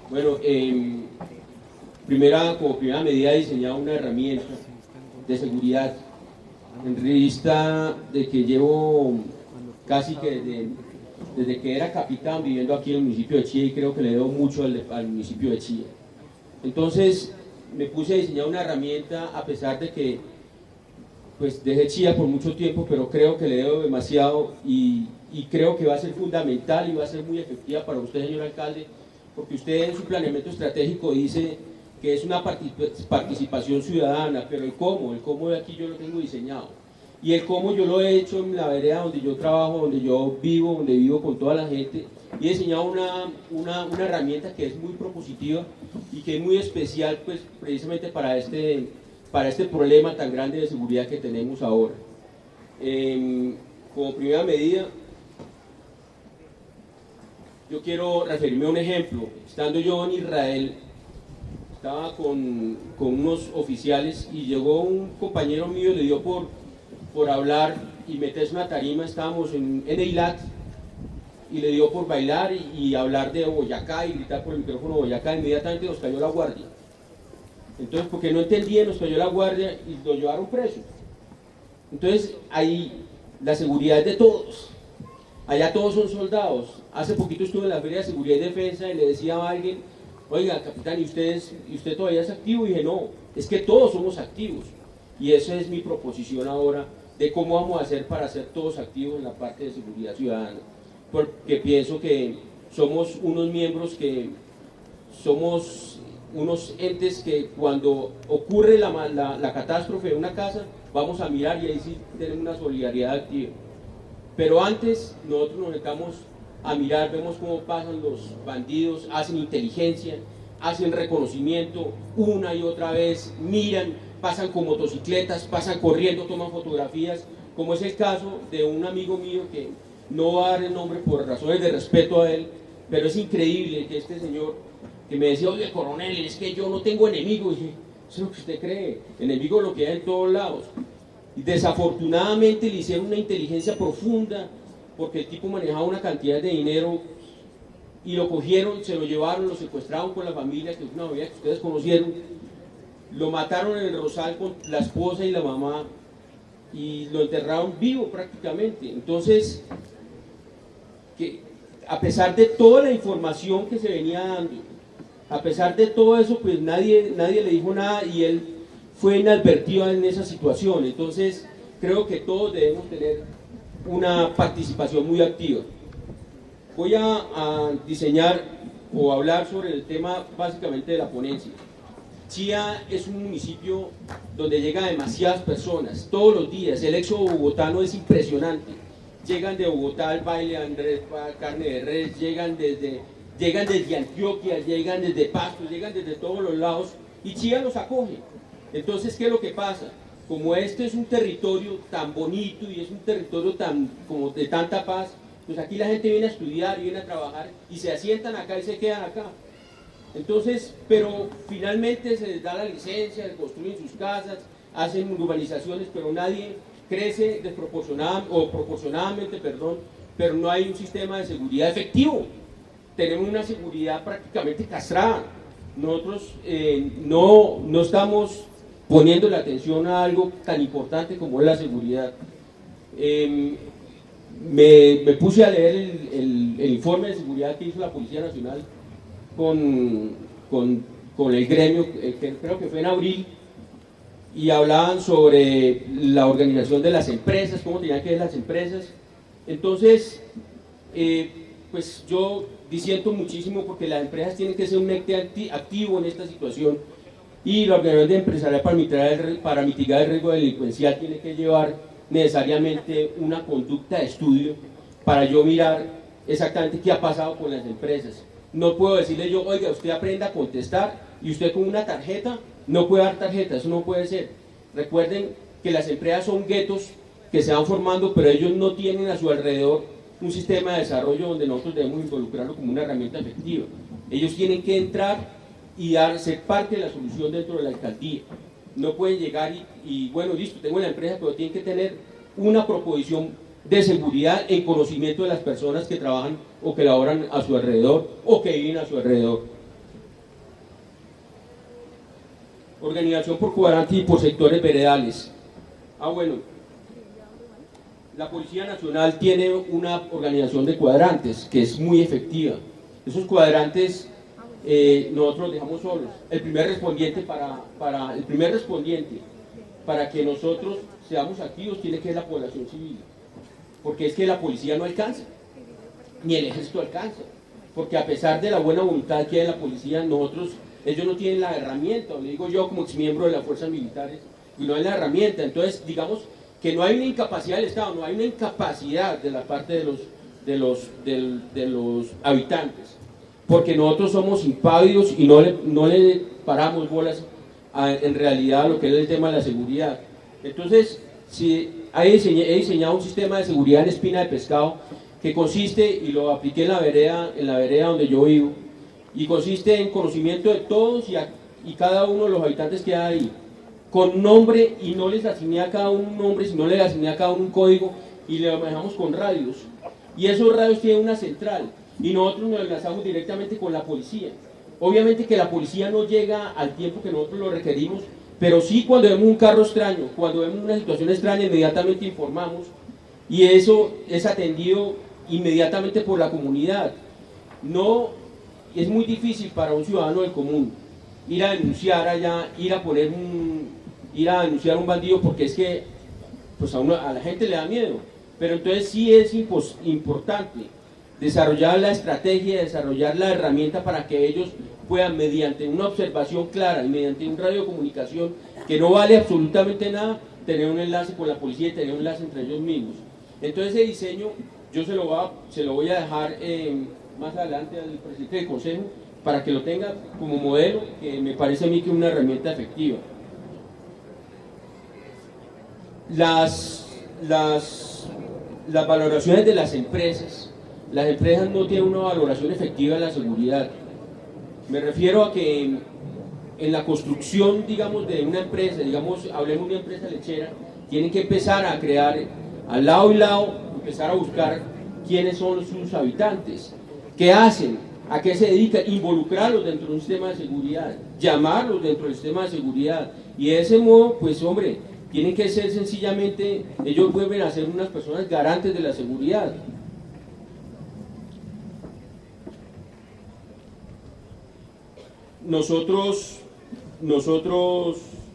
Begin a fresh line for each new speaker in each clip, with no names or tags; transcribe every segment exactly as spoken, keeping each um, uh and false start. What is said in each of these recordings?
Bueno, eh, primera, como primera medida he diseñado una herramienta de seguridad en vista de que llevo casi que desde, desde que era capitán viviendo aquí en el municipio de Chía, y creo que le debo mucho al, al municipio de Chía. Entonces me puse a diseñar una herramienta, a pesar de que pues dejé Chía por mucho tiempo, pero creo que le debo demasiado, y, y creo que va a ser fundamental y va a ser muy efectiva para usted, señor alcalde, porque usted en su planeamiento estratégico dice que es una participación ciudadana, pero el cómo, el cómo de aquí yo lo tengo diseñado. Y el cómo yo lo he hecho en la vereda donde yo trabajo, donde yo vivo, donde vivo con toda la gente, y he diseñado una, una, una herramienta que es muy propositiva y que es muy especial, pues precisamente para este, para este problema tan grande de seguridad que tenemos ahora. Eh, como primera medida, yo quiero referirme a un ejemplo. Estando yo en Israel, estaba con, con unos oficiales y llegó un compañero mío, le dio por, por hablar y meterse una tarima. Estábamos en, en Eilat y le dio por bailar y, y hablar de Boyacá y gritar por el micrófono Boyacá. Inmediatamente nos cayó la guardia. Entonces, porque no entendía, nos cayó la guardia y lo llevaron preso. Entonces, ahí la seguridad es de todos. Allá todos son soldados. Hace poquito estuve en la Feria de Seguridad y Defensa y le decía a alguien: oiga, capitán, ¿y usted, ¿y usted todavía es activo? Y dije: no, es que todos somos activos. Y esa es mi proposición ahora, de cómo vamos a hacer para ser todos activos en la parte de seguridad ciudadana. Porque pienso que somos unos miembros que somos unos entes que cuando ocurre la, la, la catástrofe en una casa, vamos a mirar y ahí sí tenemos una solidaridad activa. Pero antes nosotros nos dedicamos a mirar, vemos cómo pasan los bandidos, hacen inteligencia, hacen reconocimiento una y otra vez, miran, pasan con motocicletas, pasan corriendo, toman fotografías, como es el caso de un amigo mío que no va a dar el nombre por razones de respeto a él, pero es increíble que este señor que me decía: oye, coronel, es que yo no tengo enemigos. Y dije: eso es lo que usted cree, enemigo lo que hay en todos lados. Y desafortunadamente le hicieron una inteligencia profunda, porque el tipo manejaba una cantidad de dinero y lo cogieron, se lo llevaron, lo secuestraron con la familia, que es una familia que ustedes conocieron, lo mataron en el Rosal con la esposa y la mamá y lo enterraron vivo prácticamente. Entonces, que a pesar de toda la información que se venía dando, a pesar de todo eso, pues nadie, nadie le dijo nada y él fue inadvertido en esa situación. Entonces creo que todos debemos tener una participación muy activa. Voy a, a diseñar o hablar sobre el tema básicamente de la ponencia. Chía es un municipio donde llegan demasiadas personas todos los días. El éxodo bogotano es impresionante. Llegan de Bogotá al baile Andrés Carne de Res, llegan desde, llegan desde Antioquia, llegan desde Pasto, llegan desde todos los lados y Chía los acoge. Entonces, ¿qué es lo que pasa? Como este es un territorio tan bonito y es un territorio tan, como de tanta paz, pues aquí la gente viene a estudiar y viene a trabajar y se asientan acá y se quedan acá. Entonces, pero finalmente se les da la licencia, construyen sus casas, hacen urbanizaciones, pero nadie crece desproporcionadamente, o proporcionadamente, perdón, pero no hay un sistema de seguridad efectivo. Tenemos una seguridad prácticamente castrada. Nosotros eh, no, no estamos poniendo la atención a algo tan importante como es la seguridad. Eh, me, me puse a leer el, el, el informe de seguridad que hizo la Policía Nacional con, con, con el gremio, eh, que creo que fue en abril, y hablaban sobre la organización de las empresas, cómo tenían que ser las empresas. Entonces, eh, pues yo disiento muchísimo, porque las empresas tienen que ser un ente activo en esta situación, y la organización empresarial para mitigar, el, para mitigar el riesgo delincuencial tiene que llevar necesariamente una conducta de estudio para yo mirar exactamente qué ha pasado con las empresas. No puedo decirle yo: oiga, usted aprenda a contestar y usted con una tarjeta no puede dar tarjeta. Eso no puede ser. Recuerden que las empresas son guetos que se van formando, pero ellos no tienen a su alrededor un sistema de desarrollo donde nosotros debemos involucrarlo como una herramienta efectiva. Ellos tienen que entrar y dar, ser parte de la solución dentro de la alcaldía. No pueden llegar y, y bueno, listo, tengo la empresa, pero tienen que tener una proposición de seguridad en conocimiento de las personas que trabajan o que laboran a su alrededor o que viven a su alrededor. Organización por cuadrantes y por sectores veredales. Ah, bueno, la Policía Nacional tiene una organización de cuadrantes que es muy efectiva. Esos cuadrantes eh, nosotros los dejamos solos. El primer respondiente para, para, el primer respondiente para que nosotros seamos activos tiene que ser la población civil. Porque es que la policía no alcanza, ni el ejército alcanza. Porque a pesar de la buena voluntad que hay en la policía, nosotros, ellos no tienen la herramienta, lo digo yo como exmiembro de las fuerzas militares, y no hay la herramienta. Entonces, digamos que no hay una incapacidad del Estado, no hay una incapacidad de la parte de los, de los, de, de los habitantes, porque nosotros somos impávidos y no le, no le paramos bolas a, en realidad a lo que es el tema de la seguridad. Entonces, si he diseñado, he diseñado un sistema de seguridad en Espina de Pescado que consiste, y lo apliqué en la vereda, en la vereda donde yo vivo, y consiste en conocimiento de todos y, a, y cada uno de los habitantes que hay ahí, con nombre, y no les asigné a cada uno un nombre, sino les asigné a cada uno un código, y le manejamos con radios, y esos radios tienen una central, y nosotros nos enlazamos directamente con la policía. Obviamente que la policía no llega al tiempo que nosotros lo requerimos, pero sí cuando vemos un carro extraño, cuando vemos una situación extraña, inmediatamente informamos, y eso es atendido inmediatamente por la comunidad. No, es muy difícil para un ciudadano del común ir a denunciar allá, ir a poner un, ir a denunciar a un bandido, porque es que pues a, uno, a la gente le da miedo. Pero entonces sí es impos, importante desarrollar la estrategia, desarrollar la herramienta para que ellos puedan, mediante una observación clara y mediante un radio de comunicación que no vale absolutamente nada, tener un enlace con la policía y tener un enlace entre ellos mismos. Entonces ese diseño yo se lo, va, se lo voy a dejar eh, más adelante al presidente del Consejo para que lo tenga como modelo, que me parece a mí que es una herramienta efectiva. Las, las, las valoraciones de las empresas, las empresas no tienen una valoración efectiva de la seguridad. Me refiero a que en, en la construcción, digamos, de una empresa, digamos, hablemos de una empresa lechera, tienen que empezar a crear al lado y lado, empezar a buscar quiénes son sus habitantes, qué hacen, a qué se dedican, involucrarlos dentro de un sistema de seguridad, llamarlos dentro del sistema de seguridad, y de ese modo, pues hombre, tienen que ser sencillamente, ellos vuelven a ser unas personas garantes de la seguridad. Nosotros, nosotros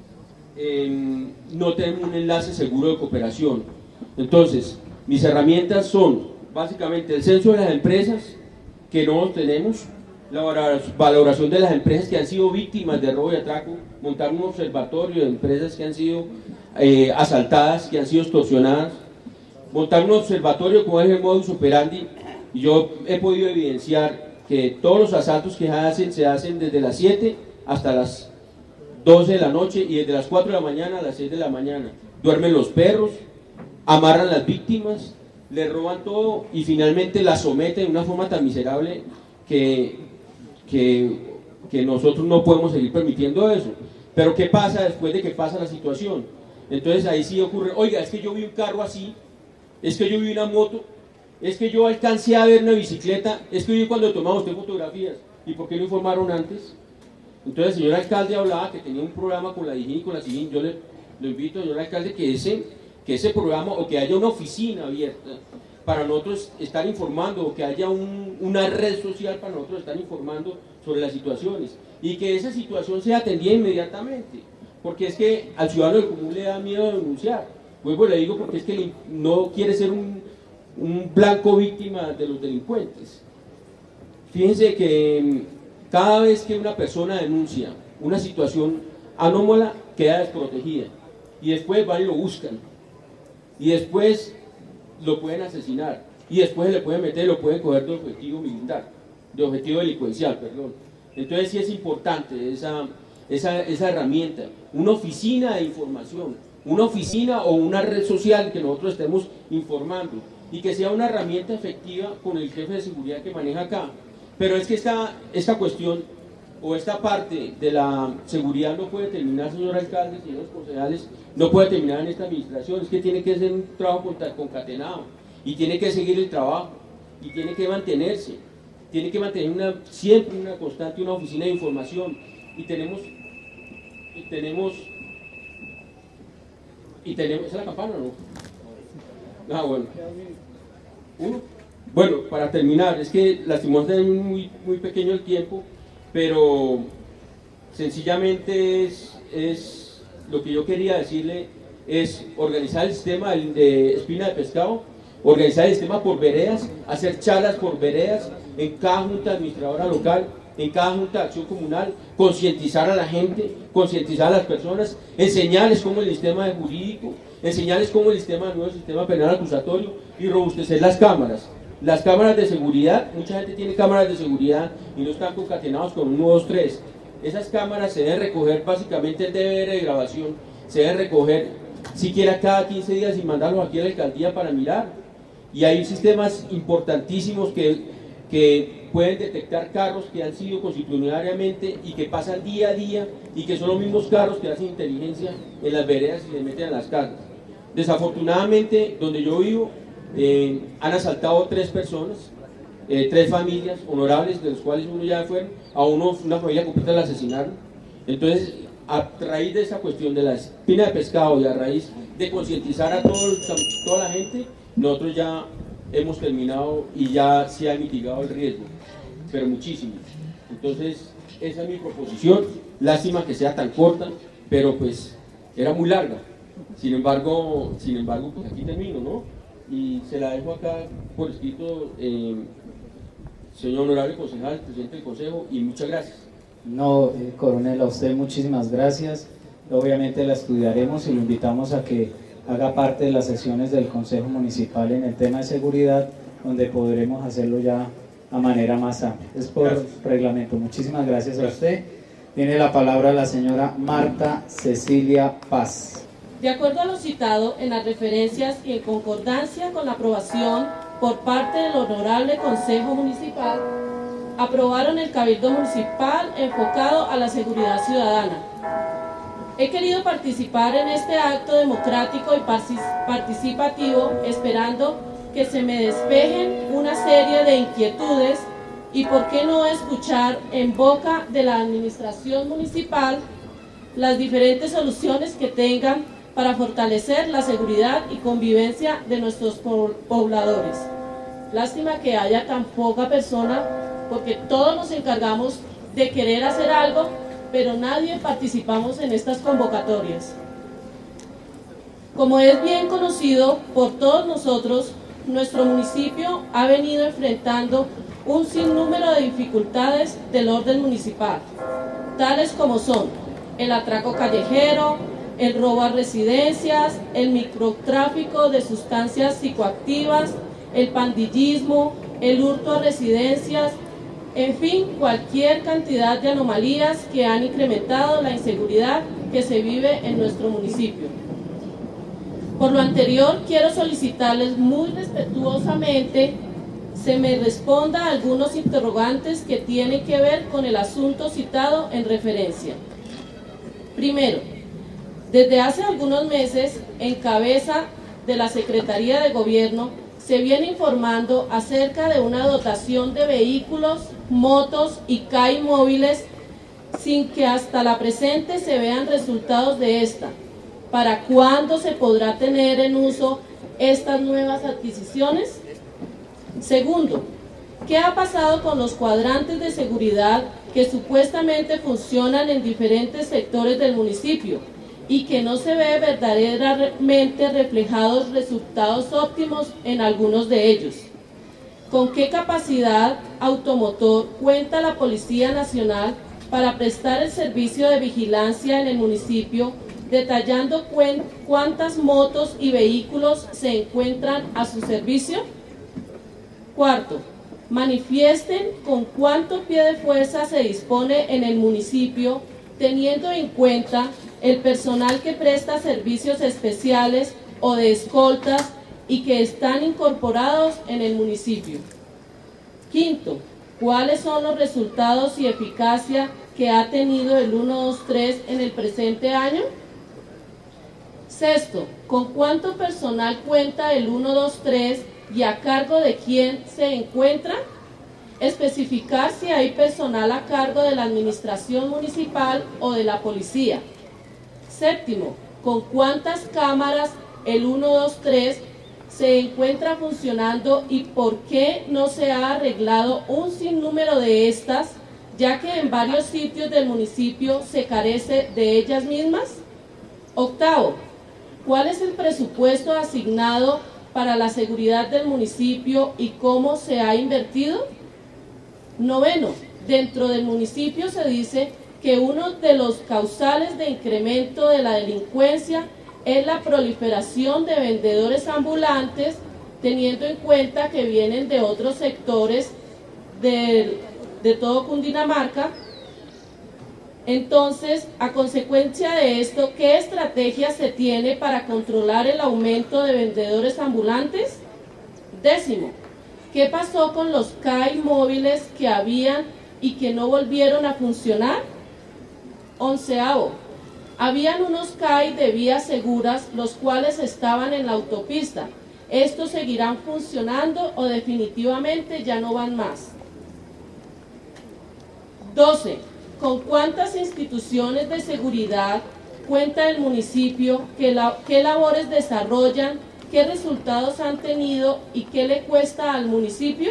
eh, no tenemos un enlace seguro de cooperación. Entonces, mis herramientas son básicamente el censo de las empresas que no tenemos, la valoración de las empresas que han sido víctimas de robo y atraco, montar un observatorio de empresas que han sido eh, asaltadas, que han sido extorsionadas, montar un observatorio como es el modus operandi. Y yo he podido evidenciar que todos los asaltos que hacen se hacen desde las siete hasta las doce de la noche y desde las cuatro de la mañana a las seis de la mañana. Duermen los perros, amarran las víctimas, le roban todo y finalmente las someten de una forma tan miserable que, que, que nosotros no podemos seguir permitiendo eso. Pero ¿qué pasa después de que pasa la situación? Entonces ahí sí ocurre, oiga, es que yo vi un carro así, es que yo vi una moto, es que yo alcancé a ver una bicicleta, es que yo cuando tomaba usted fotografías, ¿y por qué no informaron antes? Entonces el señor alcalde hablaba que tenía un programa con la D I G I y con la C I G I N. Yo le, le invito, señor alcalde, que ese, que ese programa, o que haya una oficina abierta para nosotros estar informando, o que haya un, una red social para nosotros estar informando sobre las situaciones, y que esa situación sea atendida inmediatamente, porque es que al ciudadano del común le da miedo de denunciar. Luego le digo porque es que no quiere ser un, un blanco víctima de los delincuentes. Fíjense que cada vez que una persona denuncia una situación anómala, queda desprotegida, y después van y lo buscan, y después lo pueden asesinar, y después se le pueden meter, lo pueden coger de objetivo militar, de objetivo delincuencial, perdón. Entonces sí es importante esa, esa, esa herramienta, una oficina de información, una oficina o una red social que nosotros estemos informando, y que sea una herramienta efectiva con el jefe de seguridad que maneja acá. Pero es que esta, esta cuestión o esta parte de la seguridad no puede terminar, señor alcalde, señores concejales, no puede terminar en esta administración. Es que tiene que ser un trabajo concatenado y tiene que seguir el trabajo y tiene que mantenerse, tiene que mantener una, siempre una constante, una oficina de información, y tenemos tenemos, y tenemos, ¿es la campana o no? Ah, bueno. ¿Uno? Bueno, para terminar, es que lastimosamente es muy, muy pequeño el tiempo, pero sencillamente es, es lo que yo quería decirle, es organizar el sistema de espina de pescado, organizar el sistema por veredas, hacer charlas por veredas en cada junta administradora local, en cada junta de acción comunal, concientizar a la gente, concientizar a las personas, enseñarles cómo el sistema jurídico, enseñarles cómo el sistema nuevo sistema penal acusatorio y robustecer las cámaras. Las cámaras de seguridad, mucha gente tiene cámaras de seguridad y no están concatenados con uno, dos, tres. Esas cámaras se deben recoger básicamente el D V R de grabación, se deben recoger siquiera cada quince días y mandarlos aquí a la alcaldía para mirar. Y hay sistemas importantísimos que, que pueden detectar carros que han sido constitucionalmente y que pasan día a día y que son los mismos carros que hacen inteligencia en las veredas y se meten en las casas. Desafortunadamente, donde yo vivo, eh, han asaltado tres personas, eh, tres familias honorables, de los cuales uno ya fueron, a uno, una familia completa la asesinaron. Entonces, a raíz de esa cuestión de la espina de pescado y a raíz de concientizar a todo, toda la gente, nosotros ya hemos terminado y ya se ha mitigado el riesgo, pero muchísimo. Entonces, esa es mi proposición. Lástima que sea tan corta, pero pues era muy larga. Sin embargo, sin embargo, pues aquí termino, ¿no? Y se la dejo acá por escrito, eh, señor honorable concejal, presidente del consejo, y muchas gracias.
No, eh, coronel, a usted muchísimas gracias. Obviamente la estudiaremos y lo invitamos a que haga parte de las sesiones del Consejo Municipal en el tema de seguridad, donde podremos hacerlo ya a manera más amplia. Es por gracias. Reglamento. Muchísimas gracias, gracias a usted. Tiene la palabra la señora Marta Cecilia Paz.
De acuerdo a lo citado en las referencias y en concordancia con la aprobación por parte del Honorable Consejo Municipal, aprobaron el Cabildo Municipal enfocado a la seguridad ciudadana. He querido participar en este acto democrático y participativo, esperando que se me despejen una serie de inquietudes y por qué no escuchar en boca de la administración municipal las diferentes soluciones que tengan para fortalecer la seguridad y convivencia de nuestros pobladores. Lástima que haya tan poca persona, porque todos nos encargamos de querer hacer algo, pero nadie participamos en estas convocatorias. Como es bien conocido por todos nosotros, nuestro municipio ha venido enfrentando un sinnúmero de dificultades del orden municipal, tales como son el atraco callejero, el robo a residencias, el microtráfico de sustancias psicoactivas, el pandillismo, el hurto a residencias, en fin, cualquier cantidad de anomalías que han incrementado la inseguridad que se vive en nuestro municipio. Por lo anterior, quiero solicitarles muy respetuosamente se me responda a algunos interrogantes que tienen que ver con el asunto citado en referencia. Primero, desde hace algunos meses, en cabeza de la Secretaría de Gobierno, se viene informando acerca de una dotación de vehículos, motos y C A I móviles sin que hasta la presente se vean resultados de esta. ¿Para cuándo se podrá tener en uso estas nuevas adquisiciones? Segundo, ¿qué ha pasado con los cuadrantes de seguridad que supuestamente funcionan en diferentes sectores del municipio y que no se ve verdaderamente reflejados resultados óptimos en algunos de ellos? ¿Con qué capacidad automotor cuenta la Policía Nacional para prestar el servicio de vigilancia en el municipio, detallando cuántas motos y vehículos se encuentran a su servicio? Cuarto, manifiesten con cuánto pie de fuerza se dispone en el municipio, teniendo en cuenta el personal que presta servicios especiales o de escoltas y que están incorporados en el municipio. Quinto, ¿cuáles son los resultados y eficacia que ha tenido el uno dos tres en el presente año? Sexto, ¿con cuánto personal cuenta el uno dos tres y a cargo de quién se encuentra? Especificar si hay personal a cargo de la administración municipal o de la policía. Séptimo, ¿con cuántas cámaras el ciento veintitrés se encuentra funcionando y por qué no se ha arreglado un sinnúmero de estas, ya que en varios sitios del municipio se carece de ellas mismas? Octavo, ¿cuál es el presupuesto asignado para la seguridad del municipio y cómo se ha invertido? Noveno, dentro del municipio se dice que uno de los causales de incremento de la delincuencia es la proliferación de vendedores ambulantes, teniendo en cuenta que vienen de otros sectores de, de todo Cundinamarca. Entonces, a consecuencia de esto, ¿qué estrategia se tiene para controlar el aumento de vendedores ambulantes? Décimo, ¿qué pasó con los C A I móviles que habían y que no volvieron a funcionar? Onceavo, habían unos C A I de vías seguras, los cuales estaban en la autopista. ¿Estos seguirán funcionando o definitivamente ya no van más? doce. ¿Con cuántas instituciones de seguridad cuenta el municipio? ¿Qué, la, qué labores desarrollan? ¿Qué resultados han tenido y qué le cuesta al municipio?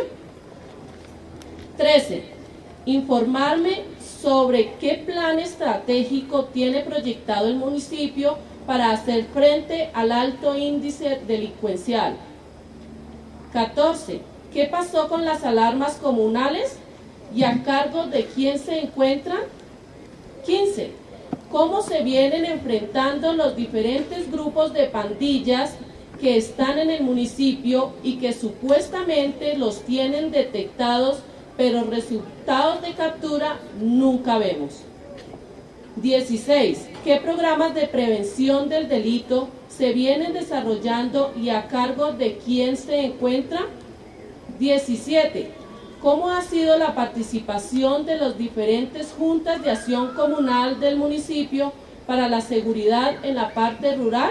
trece. Informarme sobre qué plan estratégico tiene proyectado el municipio para hacer frente al alto índice delincuencial. catorce. ¿Qué pasó con las alarmas comunales y a cargo de quién se encuentran? quince. ¿Cómo se vienen enfrentando los diferentes grupos de pandillas que están en el municipio y que supuestamente los tienen detectados, pero resultados de captura nunca vemos? dieciséis. ¿Qué programas de prevención del delito se vienen desarrollando y a cargo de quién se encuentra? diecisiete. ¿Cómo ha sido la participación de las diferentes juntas de acción comunal del municipio para la seguridad en la parte rural?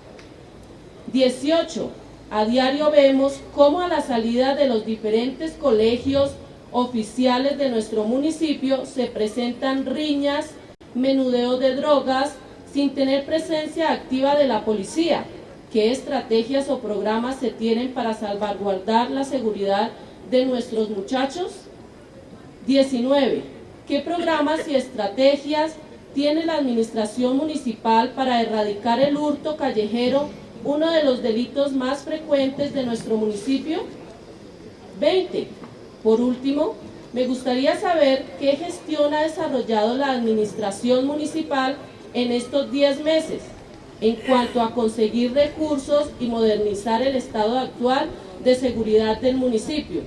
dieciocho. A diario vemos cómo a la salida de los diferentes colegios oficiales de nuestro municipio se presentan riñas, menudeo de drogas, sin tener presencia activa de la policía. ¿Qué estrategias o programas se tienen para salvaguardar la seguridad de nuestros muchachos? diecinueve. ¿Qué programas y estrategias tiene la administración municipal para erradicar el hurto callejero, uno de los delitos más frecuentes de nuestro municipio? veinte. Por último, me gustaría saber qué gestión ha desarrollado la administración municipal en estos diez meses en cuanto a conseguir recursos y modernizar el estado actual de seguridad del municipio.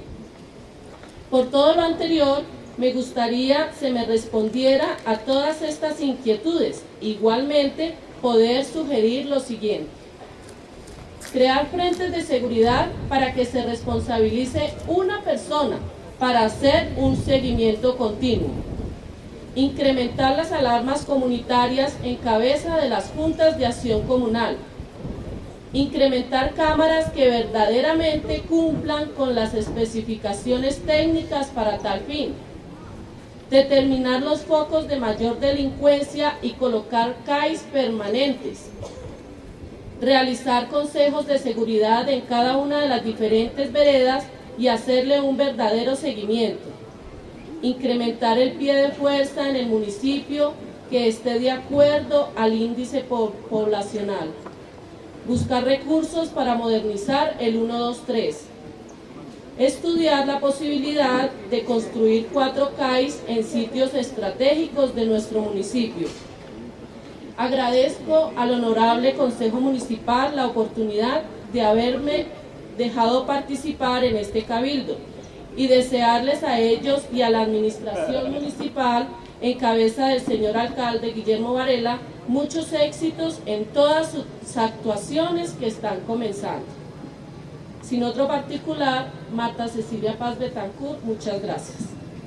Por todo lo anterior, me gustaría se me respondiera a todas estas inquietudes. Igualmente, poder sugerir lo siguiente: crear frentes de seguridad para que se responsabilice una persona para hacer un seguimiento continuo. Incrementar las alarmas comunitarias en cabeza de las juntas de acción comunal. Incrementar cámaras que verdaderamente cumplan con las especificaciones técnicas para tal fin. Determinar los focos de mayor delincuencia y colocar C A Is permanentes. Realizar consejos de seguridad en cada una de las diferentes veredas y hacerle un verdadero seguimiento. Incrementar el pie de fuerza en el municipio que esté de acuerdo al índice poblacional. Buscar recursos para modernizar el ciento veintitrés. Estudiar la posibilidad de construir cuatro C A Is en sitios estratégicos de nuestro municipio. Agradezco al Honorable Consejo Municipal la oportunidad de haberme dejado participar en este cabildo y desearles a ellos y a la administración municipal en cabeza del señor alcalde Guillermo Varela muchos éxitos en todas sus actuaciones que están comenzando. Sin otro particular, Marta Cecilia Paz Betancourt, muchas gracias.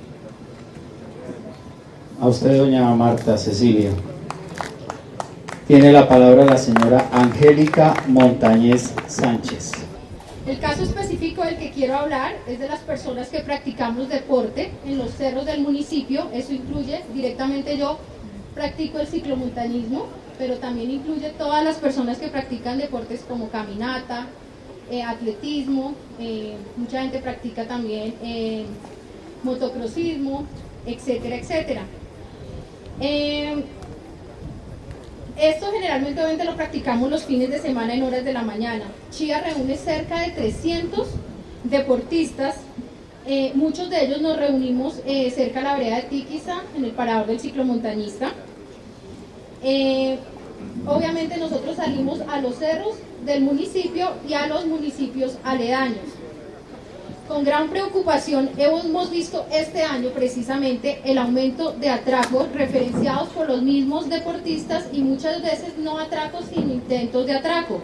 A usted, doña Marta Cecilia. Tiene la palabra la señora Angélica Montañez Sánchez.
El caso específico del que quiero hablar es de las personas que practicamos deporte en los cerros del municipio. Eso incluye directamente yo practico el ciclomontañismo, pero también incluye todas las personas que practican deportes como caminata, eh, atletismo, eh, mucha gente practica también eh, motocrossismo, etcétera, etcétera. Eh, esto generalmente obviamente lo practicamos los fines de semana en horas de la mañana. Chía reúne cerca de trescientos deportistas, eh, muchos de ellos nos reunimos eh, cerca de la vereda de Tiquiza, en el parador del ciclomontañista. Eh, obviamente nosotros salimos a los cerros del municipio y a los municipios aledaños. Con gran preocupación hemos visto este año precisamente el aumento de atracos referenciados por los mismos deportistas y muchas veces no atracos sino intentos de atraco.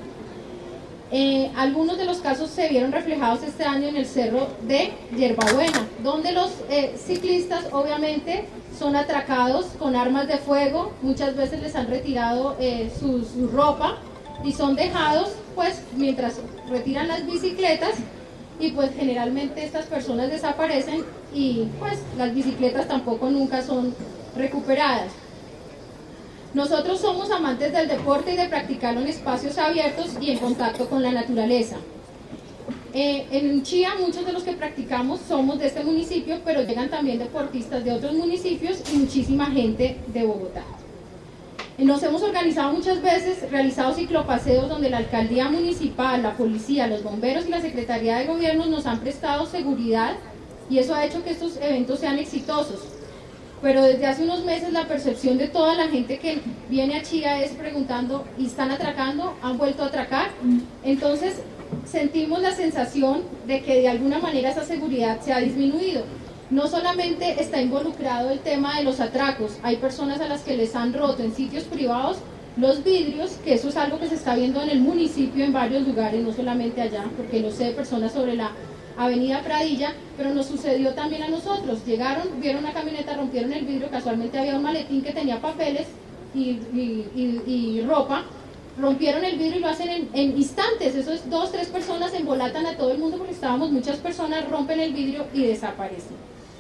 Eh, algunos de los casos se vieron reflejados este año en el cerro de Yerbabuena, donde los eh, ciclistas obviamente son atracados con armas de fuego, muchas veces les han retirado eh, su, su ropa y son dejados pues mientras retiran las bicicletas, y pues generalmente estas personas desaparecen y pues las bicicletas tampoco nunca son recuperadas. Nosotros somos amantes del deporte y de practicarlo en espacios abiertos y en contacto con la naturaleza. Eh, en Chía muchos de los que practicamos somos de este municipio, pero llegan también deportistas de otros municipios y muchísima gente de Bogotá. Nos hemos organizado muchas veces, realizado ciclopaseos donde la alcaldía municipal, la policía, los bomberos y la Secretaría de Gobierno nos han prestado seguridad y eso ha hecho que estos eventos sean exitosos. Pero desde hace unos meses la percepción de toda la gente que viene a Chía es preguntando, ¿y están atracando? ¿Han vuelto a atracar? Entonces sentimos la sensación de que de alguna manera esa seguridad se ha disminuido. No solamente está involucrado el tema de los atracos, hay personas a las que les han roto en sitios privados los vidrios, que eso es algo que se está viendo en el municipio en varios lugares, no solamente allá, porque lo sé de personas sobre la avenida Pradilla, pero nos sucedió también a nosotros. Llegaron, vieron una camioneta, rompieron el vidrio, casualmente había un maletín que tenía papeles y, y, y, y ropa, rompieron el vidrio y lo hacen en, en instantes. Eso es dos, tres personas, embolatan a todo el mundo porque estábamos muchas personas, rompen el vidrio y desaparecen.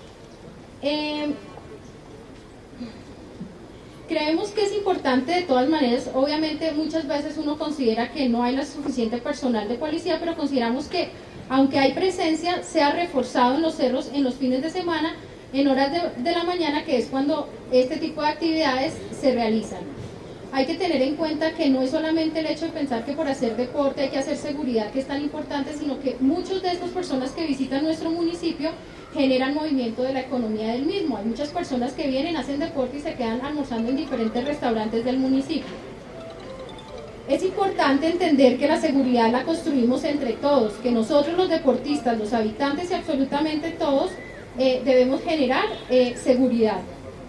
Eh, creemos que es importante de todas maneras, obviamente muchas veces uno considera que no hay la suficiente personal de policía, pero consideramos que aunque hay presencia, sea reforzado en los cerros en los fines de semana, en horas de, de la mañana, que es cuando este tipo de actividades se realizan. Hay que tener en cuenta que no es solamente el hecho de pensar que por hacer deporte hay que hacer seguridad, que es tan importante, sino que muchas de estas personas que visitan nuestro municipio generan movimiento de la economía del mismo. Hay muchas personas que vienen, hacen deporte y se quedan almorzando en diferentes restaurantes del municipio. Es importante entender que la seguridad la construimos entre todos, que nosotros los deportistas, los habitantes y absolutamente todos eh, debemos generar eh, seguridad.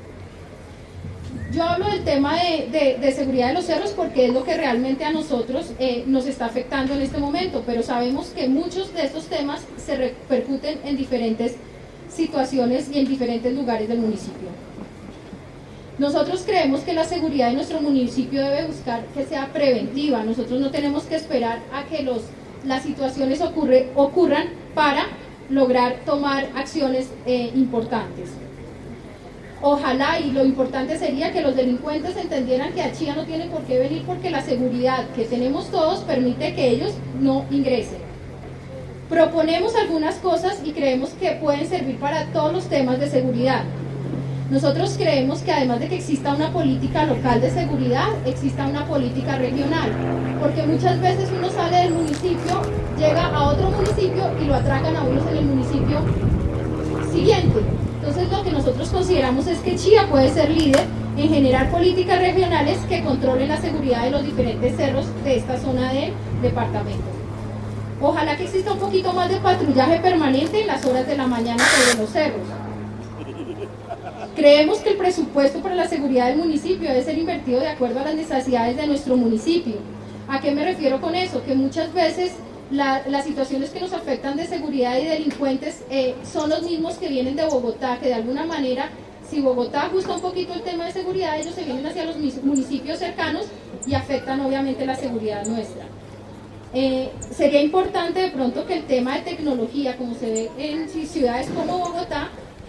Yo hablo del tema de, de, de seguridad de los cerros porque es lo que realmente a nosotros eh, nos está afectando en este momento, pero sabemos que muchos de estos temas se repercuten en diferentes situaciones y en diferentes lugares del municipio. Nosotros creemos que la seguridad de nuestro municipio debe buscar que sea preventiva. Nosotros no tenemos que esperar a que los, las situaciones ocurre, ocurran para lograr tomar acciones eh, importantes. Ojalá, y lo importante sería que los delincuentes entendieran que a Chía no tienen por qué venir porque la seguridad que tenemos todos permite que ellos no ingresen. Proponemos algunas cosas y creemos que pueden servir para todos los temas de seguridad. Nosotros creemos que además de que exista una política local de seguridad, exista una política regional, porque muchas veces uno sale del municipio, llega a otro municipio y lo atracan a unos en el municipio siguiente. Entonces lo que nosotros consideramos es que Chía puede ser líder en generar políticas regionales que controlen la seguridad de los diferentes cerros de esta zona del departamento. Ojalá que exista un poquito más de patrullaje permanente en las horas de la mañana sobre los cerros. Creemos que el presupuesto para la seguridad del municipio debe ser invertido de acuerdo a las necesidades de nuestro municipio. ¿A qué me refiero con eso? Que muchas veces la, las situaciones que nos afectan de seguridad y delincuentes eh, son los mismos que vienen de Bogotá, que de alguna manera, si Bogotá ajusta un poquito el tema de seguridad, ellos se vienen hacia los municipios cercanos y afectan obviamente la seguridad nuestra. Eh, sería importante de pronto que el tema de tecnología, como se ve en ciudades como Bogotá,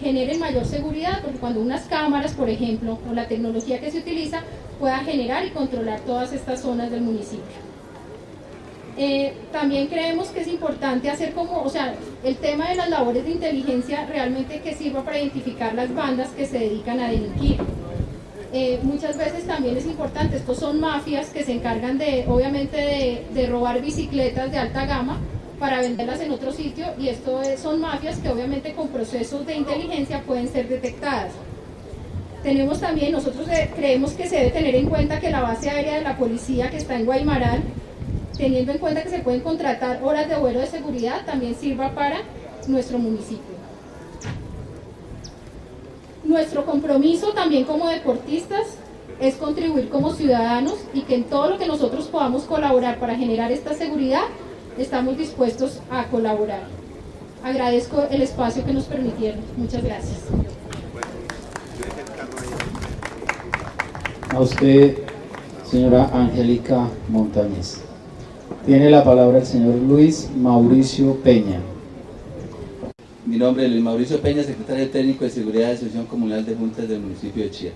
generen mayor seguridad, porque cuando unas cámaras, por ejemplo, o la tecnología que se utiliza, pueda generar y controlar todas estas zonas del municipio. Eh, también creemos que es importante hacer como, o sea, el tema de las labores de inteligencia realmente que sirva para identificar las bandas que se dedican a delinquir. Eh, muchas veces también es importante, estos son mafias que se encargan de, obviamente, de, de robar bicicletas de alta gama para venderlas en otro sitio, y esto es, son mafias que obviamente con procesos de inteligencia pueden ser detectadas. Tenemos también, nosotros creemos que se debe tener en cuenta que la base aérea de la policía que está en Guaymaral, teniendo en cuenta que se pueden contratar horas de vuelo de seguridad, también sirva para nuestro municipio. Nuestro compromiso también como deportistas es contribuir como ciudadanos, y que en todo lo que nosotros podamos colaborar para generar esta seguridad, estamos dispuestos a colaborar. Agradezco el espacio que nos permitieron. Muchas gracias.
A usted, señora Angélica Montañez. Tiene la palabra el señor Luis Mauricio Peña.
Mi nombre es Luis Mauricio Peña, secretario técnico de Seguridad de Asociación Comunal de Juntas del municipio de Chía.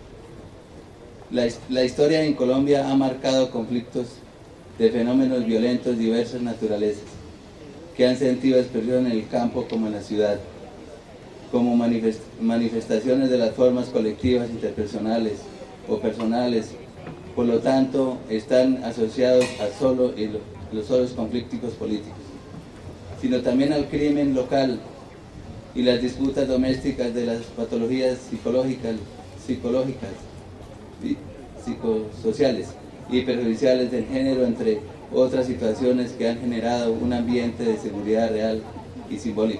La, la historia en Colombia ha marcado conflictos de fenómenos violentos diversas naturalezas, que han sentido expresión en el campo como en la ciudad, como manifest, manifestaciones de las formas colectivas, interpersonales o personales. Por lo tanto, están asociados a solo y lo, los solos conflictos políticos, sino también al crimen local y las disputas domésticas de las patologías psicológicas, psicológicas y psicosociales y perjudiciales del género, entre otras situaciones que han generado un ambiente de seguridad real y simbólico.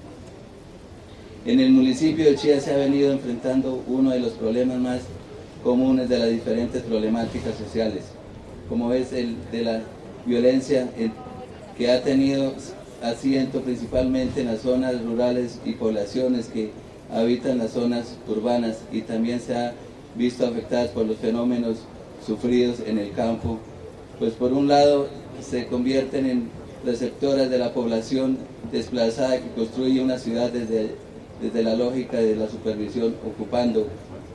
En el municipio de Chía se ha venido enfrentando uno de los problemas más comunes de las diferentes problemáticas sociales, como es el de la violencia, el que ha tenido asiento principalmente en las zonas rurales y poblaciones que habitan las zonas urbanas, y también se ha visto afectadas por los fenómenos sufridos en el campo, pues por un lado se convierten en receptoras de la población desplazada que construye una ciudad desde, desde la lógica de la supervisión, ocupando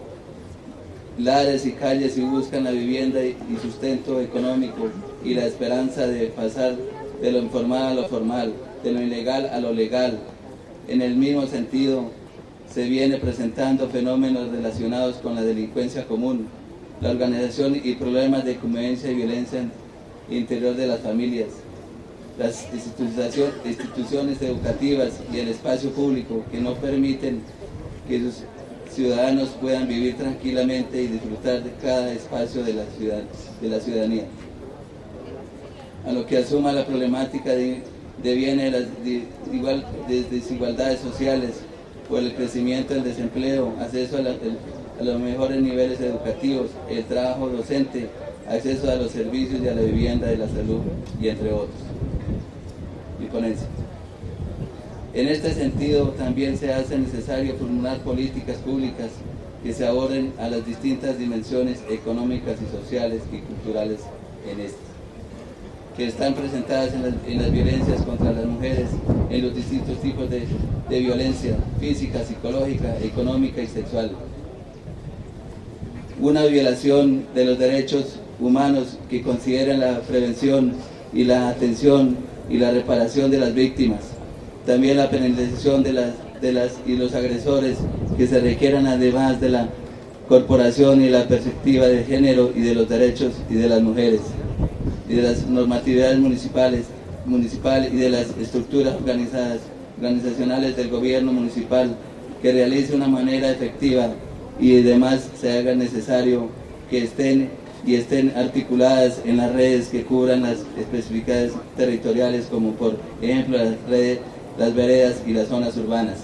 lares y calles y buscan la vivienda y sustento económico y la esperanza de pasar de lo informal a lo formal, de lo ilegal a lo legal. En el mismo sentido, se viene presentando fenómenos relacionados con la delincuencia común, la organización y problemas de convivencia y violencia interior de las familias, las instituciones educativas y el espacio público que no permiten que sus ciudadanos puedan vivir tranquilamente y disfrutar de cada espacio de la ciudad, de la ciudadanía. A lo que asuma la problemática de, deviene las de, igual, de desigualdades sociales por el crecimiento del desempleo, acceso a, la, el, a los mejores niveles educativos, el trabajo docente, acceso a los servicios y a la vivienda, de la salud, y entre otros. Mi ponencia. En este sentido, también se hace necesario formular políticas públicas que se aborden a las distintas dimensiones económicas y sociales y culturales en este, que están presentadas en las, en las violencias contra las mujeres, en los distintos tipos de, de violencia física, psicológica, económica y sexual. Una violación de los derechos humanos que consideren la prevención y la atención y la reparación de las víctimas. También la penalización de las, de las y los agresores que se requieran, además de la corporación y la perspectiva de género y de los derechos y de las mujeres, y de las normatividades municipales, municipal y de las estructuras organizadas, organizacionales del gobierno municipal, que realice una manera efectiva y además se haga necesario que estén y estén articuladas en las redes que cubran las especificidades territoriales, como por ejemplo las redes, las veredas y las zonas urbanas.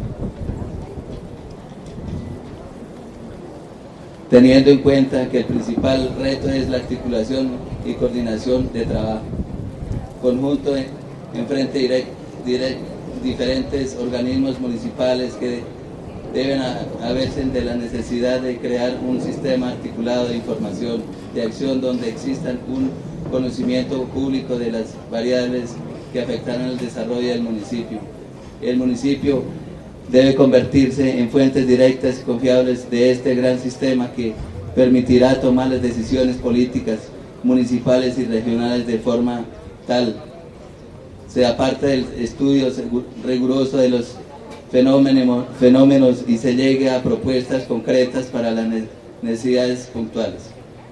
Teniendo en cuenta que el principal reto es la articulación y coordinación de trabajo conjunto en, en frente direct, direct, diferentes organismos municipales que deben haberse de la necesidad de crear un sistema articulado de información, de acción, donde existan un conocimiento público de las variables que afectarán el desarrollo del municipio. El municipio debe convertirse en fuentes directas y confiables de este gran sistema que permitirá tomar las decisiones políticas municipales y regionales de forma tal se aparte del estudio riguroso de los fenómenos, fenómenos y se llegue a propuestas concretas para las necesidades puntuales.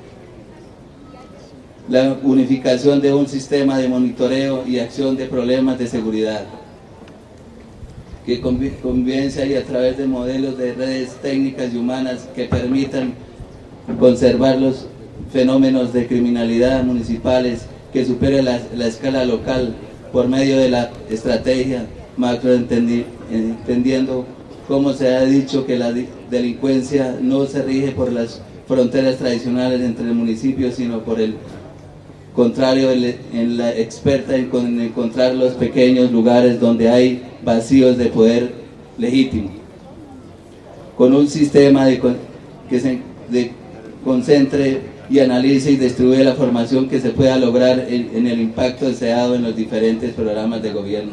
La unificación de un sistema de monitoreo y acción de problemas de seguridad, que convivencia y a través de modelos de redes técnicas y humanas que permitan conservar los fenómenos de criminalidad municipales que supere la, la escala local por medio de la estrategia macro, entendi, entendiendo, como se ha dicho, que la delincuencia no se rige por las fronteras tradicionales entre el municipio, sino por el contrario, en la experta en encontrar los pequeños lugares donde hay vacíos de poder legítimo, con un sistema de, que se de, concentre y analice y distribuye la formación que se pueda lograr en, en el impacto deseado en los diferentes programas de gobierno,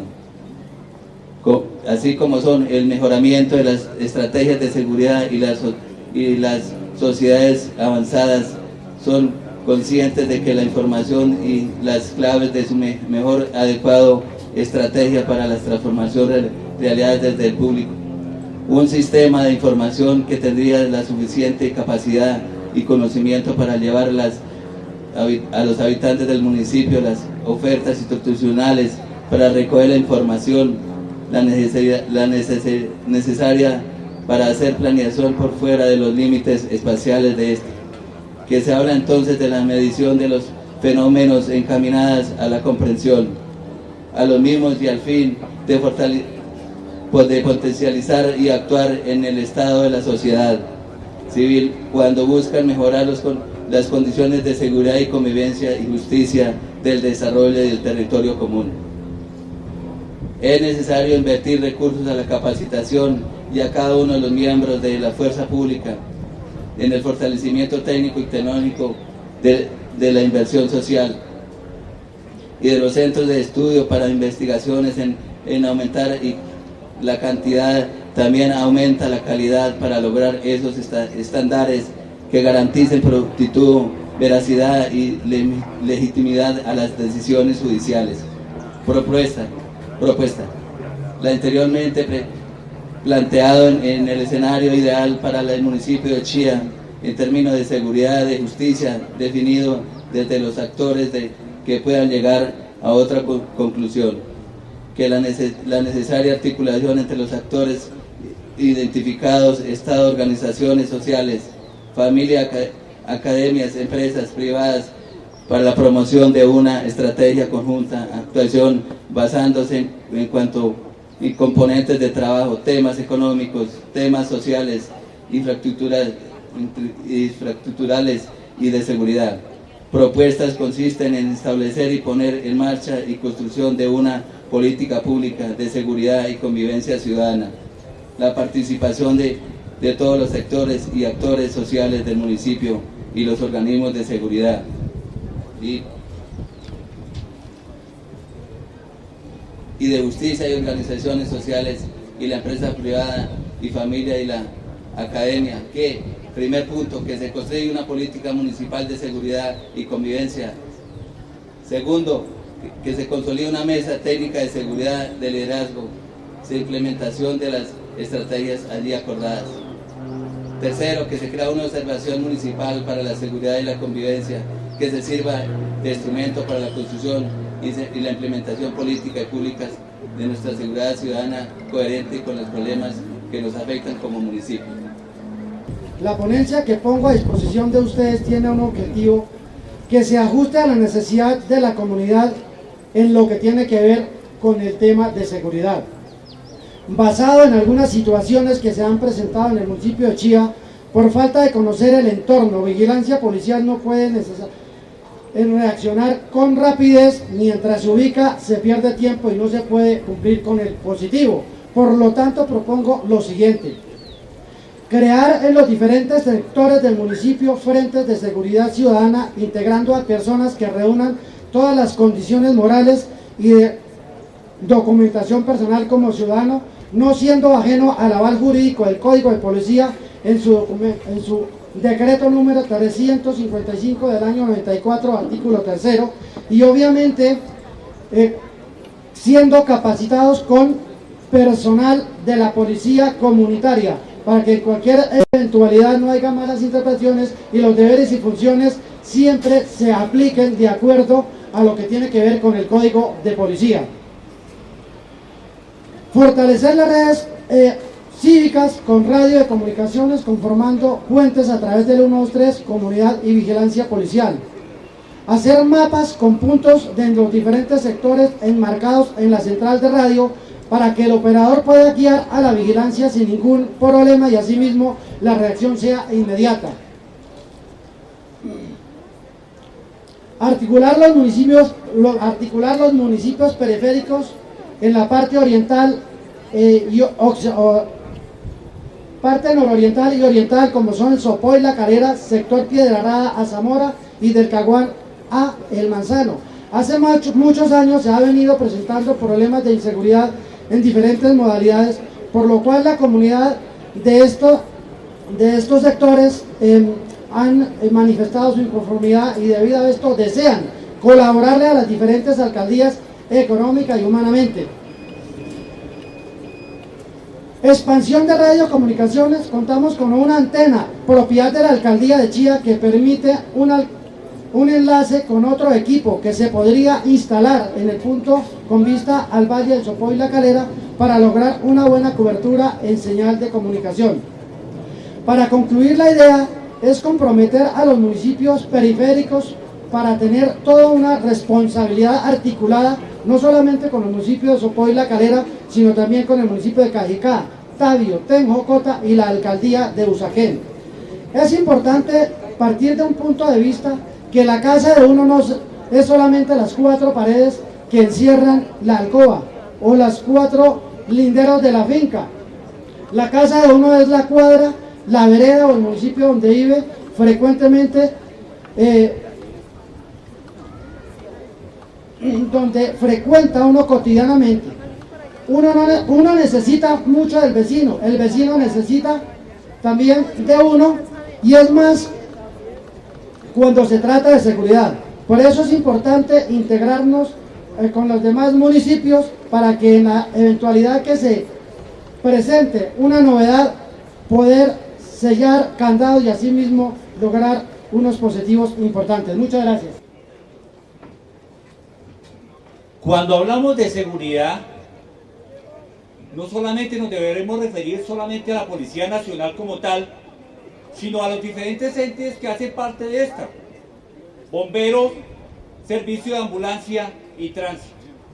Co, así como son el mejoramiento de las estrategias de seguridad y las, y las sociedades avanzadas son conscientes de que la información y las claves de su me, mejor adecuado estrategia para las transformaciones realizadas desde el público. Un sistema de información que tendría la suficiente capacidad y conocimiento para llevar las, a los habitantes del municipio las ofertas institucionales para recoger la información, la necesaria, la neces necesaria para hacer planeación por fuera de los límites espaciales de este. Que se habla entonces de la medición de los fenómenos encaminadas a la comprensión, a los mismos y al fin de, pues de potencializar y actuar en el estado de la sociedad civil cuando buscan mejorar los, las condiciones de seguridad y convivencia y justicia del desarrollo del territorio común. Es necesario invertir recursos a la capacitación y a cada uno de los miembros de la fuerza pública en el fortalecimiento técnico y tecnológico de, de la inversión social y de los centros de estudio para investigaciones en, en aumentar y la cantidad, también aumenta la calidad para lograr esos estándares que garanticen prontitud, veracidad y le, legitimidad a las decisiones judiciales. Propuesta, propuesta. La anteriormente pre, planteado en, en el escenario ideal para el municipio de Chía, en términos de seguridad, de justicia, definido desde los actores de, que puedan llegar a otra co conclusión, que la, neces la necesaria articulación entre los actores identificados, Estado, organizaciones sociales, familia, acad academias, empresas privadas, para la promoción de una estrategia conjunta, actuación basándose en, en cuanto y componentes de trabajo, temas económicos, temas sociales, infraestructuras, infraestructurales y de seguridad. Propuestas consisten en establecer y poner en marcha y construcción de una política pública de seguridad y convivencia ciudadana. La participación de, de todos los sectores y actores sociales del municipio y los organismos de seguridad. Y, y de justicia y organizaciones sociales y la empresa privada y familia y la academia, que, primer punto, que se construya una política municipal de seguridad y convivencia. Segundo, que, que se consolide una mesa técnica de seguridad de liderazgo, de implementación de las estrategias allí acordadas. Tercero, que se crea una observación municipal para la seguridad y la convivencia, que se sirva de instrumento para la construcción y, se, y la implementación política y públicas de nuestra seguridad ciudadana coherente con los problemas que nos afectan como municipio.
La ponencia que pongo a disposición de ustedes tiene un objetivo que se ajuste a la necesidad de la comunidad en lo que tiene que ver con el tema de seguridad. Basado en algunas situaciones que se han presentado en el municipio de Chía, por falta de conocer el entorno, vigilancia policial no puede en reaccionar con rapidez, mientras se ubica se pierde tiempo y no se puede cumplir con el positivo. Por lo tanto, propongo lo siguiente: crear en los diferentes sectores del municipio frentes de seguridad ciudadana, integrando a personas que reúnan todas las condiciones morales y de documentación personal como ciudadano, no siendo ajeno al aval jurídico del Código de Policía en su, en su decreto número trescientos cincuenta y cinco del año noventa y cuatro, artículo tercero, y obviamente eh, siendo capacitados con personal de la policía comunitaria, para que en cualquier eventualidad no haya malas interpretaciones y los deberes y funciones siempre se apliquen de acuerdo a lo que tiene que ver con el Código de Policía. Fortalecer las redes eh, cívicas con radio de comunicaciones, conformando puentes a través del ciento veintitrés, comunidad y vigilancia policial. Hacer mapas con puntos de los diferentes sectores enmarcados en la central de radio para que el operador pueda guiar a la vigilancia sin ningún problema y asimismo la reacción sea inmediata. Articular los municipios, lo, articular los municipios periféricos en la parte oriental eh, y ox, o, parte nororiental y oriental, como son el Sopó y La Calera, sector Piedrarada a Zamora y del Caguán a El Manzano. Hace mucho, muchos años se ha venido presentando problemas de inseguridad en diferentes modalidades, por lo cual la comunidad de, esto, de estos sectores eh, han manifestado su inconformidad y debido a esto desean colaborarle a las diferentes alcaldías económica y humanamente. Expansión de radiocomunicaciones. Contamos con una antena propiedad de la alcaldía de Chía que permite una, un enlace con otro equipo que se podría instalar en el punto con vista al Valle del Sopó y La Calera para lograr una buena cobertura en señal de comunicación. Para concluir, la idea es comprometer a los municipios periféricos para tener toda una responsabilidad articulada, no solamente con los municipios de Sopó y La Calera, sino también con el municipio de Cajicá, Tabio, Tenjocota y la alcaldía de Usaquén. Es importante partir de un punto de vista que la casa de uno no es solamente las cuatro paredes que encierran la alcoba o las cuatro linderos de la finca. La casa de uno es la cuadra, la vereda o el municipio donde vive frecuentemente, eh, donde frecuenta uno cotidianamente. Uno, no, uno necesita mucho del vecino, el vecino necesita también de uno, y es más cuando se trata de seguridad. Por eso es importante integrarnos eh, con los demás municipios para que en la eventualidad que se presente una novedad, poder sellar candados y asimismo lograr unos positivos importantes. Muchas gracias.
Cuando hablamos de seguridad, no solamente nos deberemos referir solamente a la Policía Nacional como tal, sino a los diferentes entes que hacen parte de esta: bomberos, servicio de ambulancia y tránsito.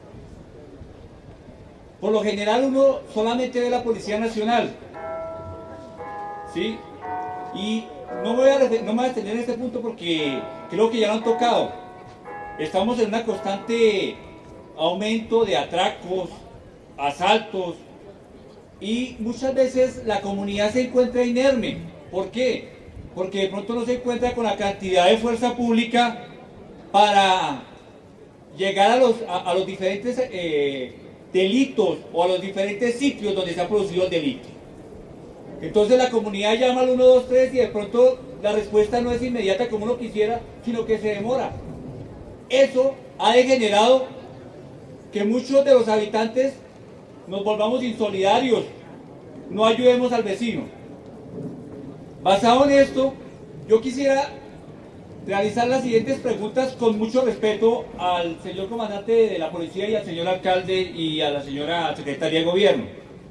Por lo general uno solamente ve la Policía Nacional, ¿sí? Y no, voy a, no me voy a detener en este punto porque creo que ya lo han tocado. Estamos en una constante aumento de atracos, asaltos, y muchas veces la comunidad se encuentra inerme. ¿Por qué? Porque de pronto no se encuentra con la cantidad de fuerza pública para llegar a los, a, a los diferentes eh, delitos o a los diferentes sitios donde se ha producido el delito. Entonces la comunidad llama al uno dos tres y de pronto la respuesta no es inmediata como uno quisiera, sino que se demora. Eso ha degenerado que muchos de los habitantes nos volvamos insolidarios, no ayudemos al vecino. Basado en esto, yo quisiera realizar las siguientes preguntas con mucho respeto al señor comandante de la policía y al señor alcalde y a la señora secretaria de gobierno.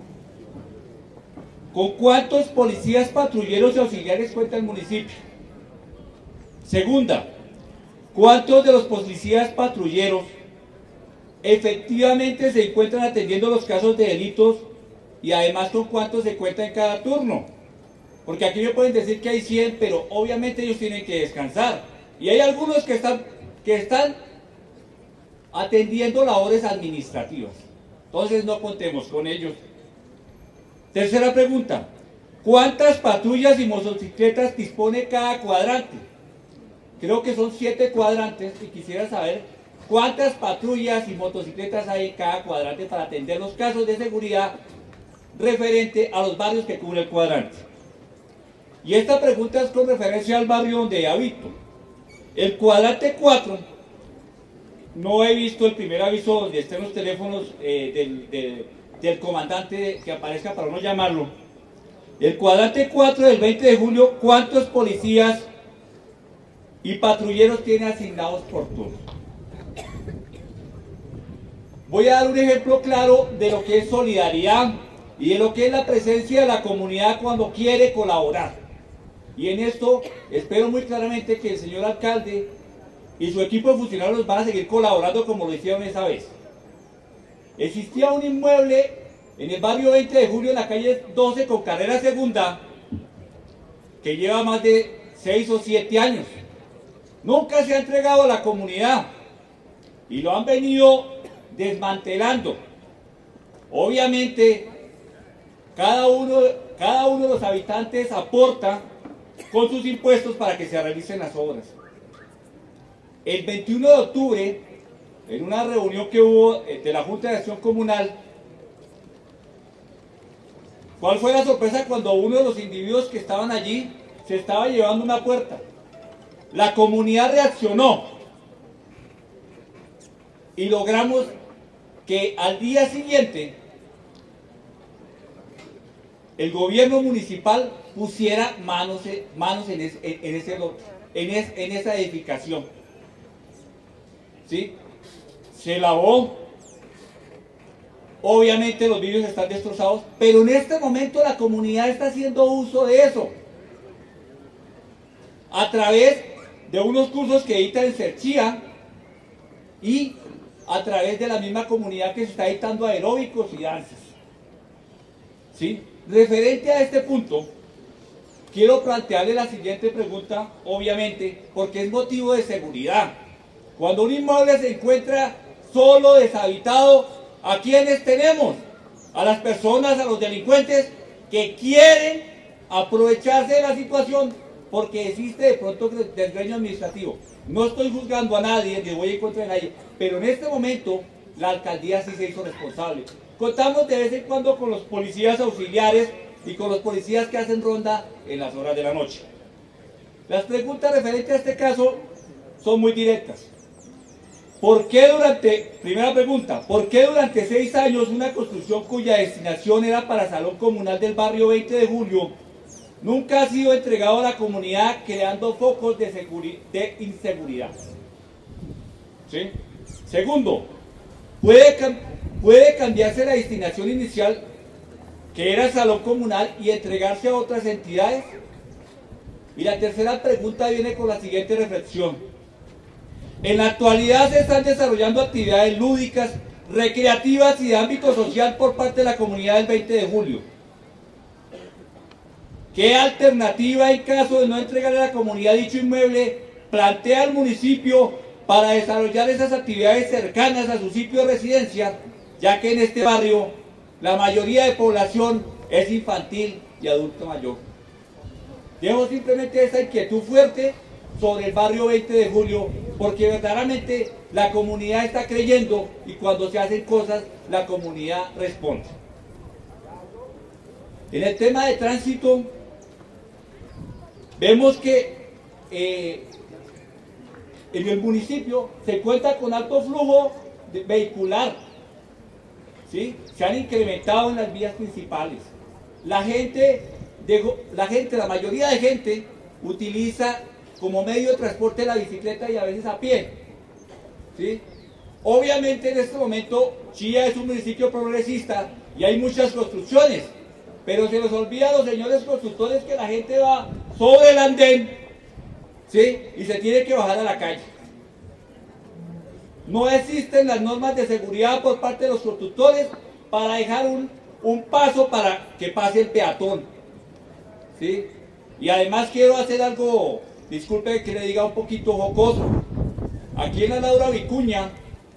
¿Con cuántos policías patrulleros y auxiliares cuenta el municipio? Segunda, ¿cuántos de los policías patrulleros efectivamente se encuentran atendiendo los casos de delitos y además con cuántos se cuenta en cada turno? Porque aquí me pueden decir que hay cien, pero obviamente ellos tienen que descansar. Y hay algunos que están, que están atendiendo labores administrativas. Entonces no contemos con ellos. Tercera pregunta, ¿cuántas patrullas y motocicletas dispone cada cuadrante? Creo que son siete cuadrantes y quisiera saber cuántas patrullas y motocicletas hay en cada cuadrante para atender los casos de seguridad referente a los barrios que cubre el cuadrante. Y esta pregunta es con referencia al barrio donde habito. El cuadrante cuatro, no he visto el primer aviso donde estén los teléfonos eh, del, del, del comandante que aparezca para no llamarlo. El cuadrante cuatro del veinte de julio, ¿cuántos policías y patrulleros tiene asignados por turno? Voy a dar un ejemplo claro de lo que es solidaridad y de lo que es la presencia de la comunidad cuando quiere colaborar. Y en esto espero muy claramente que el señor alcalde y su equipo de funcionarios van a seguir colaborando como lo hicieron esa vez. Existía un inmueble en el barrio veinte de julio, en la calle doce con carrera segunda, que lleva más de seis o siete años. Nunca se ha entregado a la comunidad y lo han venido desmantelando. Obviamente, cada uno, cada uno de los habitantes aporta con sus impuestos para que se realicen las obras. El veintiuno de octubre, en una reunión que hubo de la Junta de Acción Comunal, ¿cuál fue la sorpresa cuando uno de los individuos que estaban allí se estaba llevando una puerta? La comunidad reaccionó y logramos que al día siguiente el gobierno municipal pusiera manos, manos en, ese, en, ese, en, es, en esa edificación. ¿Sí? Se lavó. Obviamente los vidrios están destrozados, pero en este momento la comunidad está haciendo uso de eso a través de unos cursos que edita en Serchía y a través de la misma comunidad que se está editando aeróbicos y danzas. ¿Sí? Referente a este punto, quiero plantearle la siguiente pregunta, obviamente, porque es motivo de seguridad. Cuando un inmueble se encuentra solo, deshabitado, ¿a quiénes tenemos? A las personas, a los delincuentes que quieren aprovecharse de la situación porque existe de pronto desgreño administrativo. No estoy juzgando a nadie, ni voy en contra de nadie, pero en este momento la alcaldía sí se hizo responsable. Contamos de vez en cuando con los policías auxiliares y con los policías que hacen ronda en las horas de la noche. Las preguntas referentes a este caso son muy directas. ¿Por qué durante, primera pregunta, ¿por qué durante seis años una construcción cuya destinación era para salón comunal del barrio veinte de julio nunca ha sido entregado a la comunidad, creando focos de, de inseguridad? ¿Sí? Segundo, ¿puede, ¿puede cambiarse la destinación inicial, que era salón comunal, y entregarse a otras entidades? Y la tercera pregunta viene con la siguiente reflexión. En la actualidad se están desarrollando actividades lúdicas, recreativas y de ámbito social por parte de la comunidad del veinte de julio. ¿Qué alternativa en caso de no entregarle a la comunidad dicho inmueble plantea el municipio para desarrollar esas actividades cercanas a su sitio de residencia, ya que en este barrio la mayoría de población es infantil y adulto mayor? Dejo simplemente esa inquietud fuerte sobre el barrio veinte de julio, porque verdaderamente la comunidad está creyendo y cuando se hacen cosas la comunidad responde. En el tema de tránsito vemos que eh, en el municipio se cuenta con alto flujo de vehicular, ¿sí? Se han incrementado en las vías principales. La gente, de, la gente, la mayoría de gente utiliza como medio de transporte la bicicleta y a veces a pie, ¿sí? Obviamente en este momento Chía es un municipio progresista y hay muchas construcciones, pero se les olvida a los señores constructores que la gente va sobre el andén, ¿sí? Y se tiene que bajar a la calle. No existen las normas de seguridad por parte de los constructores para dejar un, un paso para que pase el peatón, ¿sí? Y además quiero hacer algo, disculpe que le diga un poquito jocoso. Aquí en la Laura Vicuña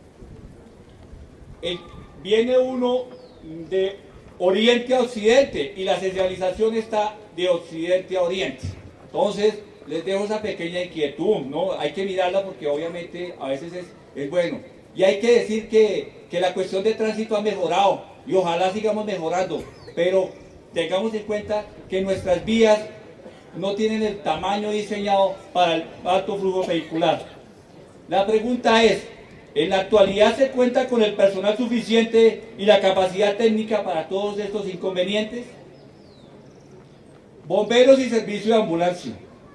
el, viene uno de oriente a occidente y la señalización está de occidente a oriente. Entonces les dejo esa pequeña inquietud, ¿no? Hay que mirarla porque obviamente a veces es, es bueno. Y hay que decir que, que la cuestión de tránsito ha mejorado. y ojalá sigamos mejorando, pero tengamos en cuenta que nuestras vías no tienen el tamaño diseñado para el alto flujo vehicular. La pregunta es, ¿en la actualidad se cuenta con el personal suficiente y la capacidad técnica para todos estos inconvenientes? Bomberos y servicio de ambulancia.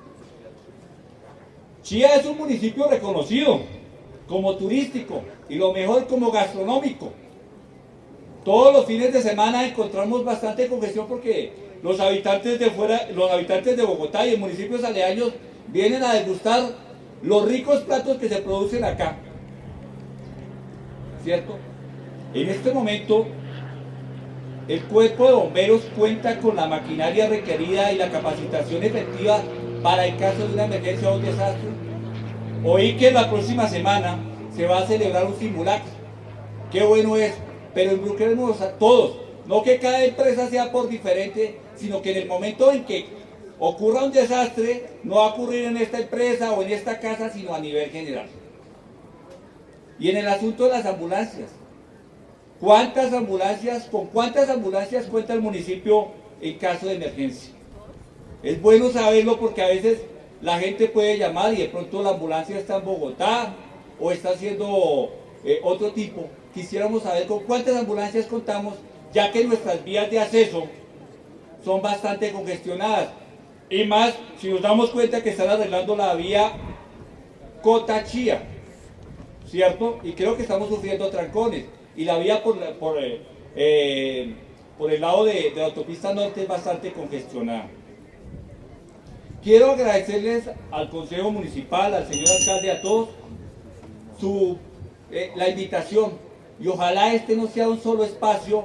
Chía es un municipio reconocido como turístico y lo mejor como gastronómico. Todos los fines de semana encontramos bastante congestión porque los habitantes de fuera, los habitantes de Bogotá y de municipios aledaños vienen a degustar los ricos platos que se producen acá. ¿Cierto? En este momento, el cuerpo de bomberos cuenta con la maquinaria requerida y la capacitación efectiva para el caso de una emergencia o un desastre. Oí que la próxima semana se va a celebrar un simulacro. Qué bueno es, pero involucremos a todos, no que cada empresa sea por diferente, sino que en el momento en que ocurra un desastre, no va a ocurrir en esta empresa o en esta casa, sino a nivel general. Y en el asunto de las ambulancias, ¿cuántas ambulancias, con cuántas ambulancias cuenta el municipio en caso de emergencia? Es bueno saberlo porque a veces la gente puede llamar y de pronto la ambulancia está en Bogotá o está haciendo eh, otro tipo. Quisiéramos saber con cuántas ambulancias contamos, ya que nuestras vías de acceso son bastante congestionadas. Y más si nos damos cuenta que están arreglando la vía Cota-Chía, ¿cierto? Y creo que estamos sufriendo trancones. Y la vía por, la, por, eh, eh, por el lado de, de la autopista norte es bastante congestionada. Quiero agradecerles al Consejo Municipal, al señor alcalde, a todos, su, eh, la invitación. Y ojalá este no sea un solo espacio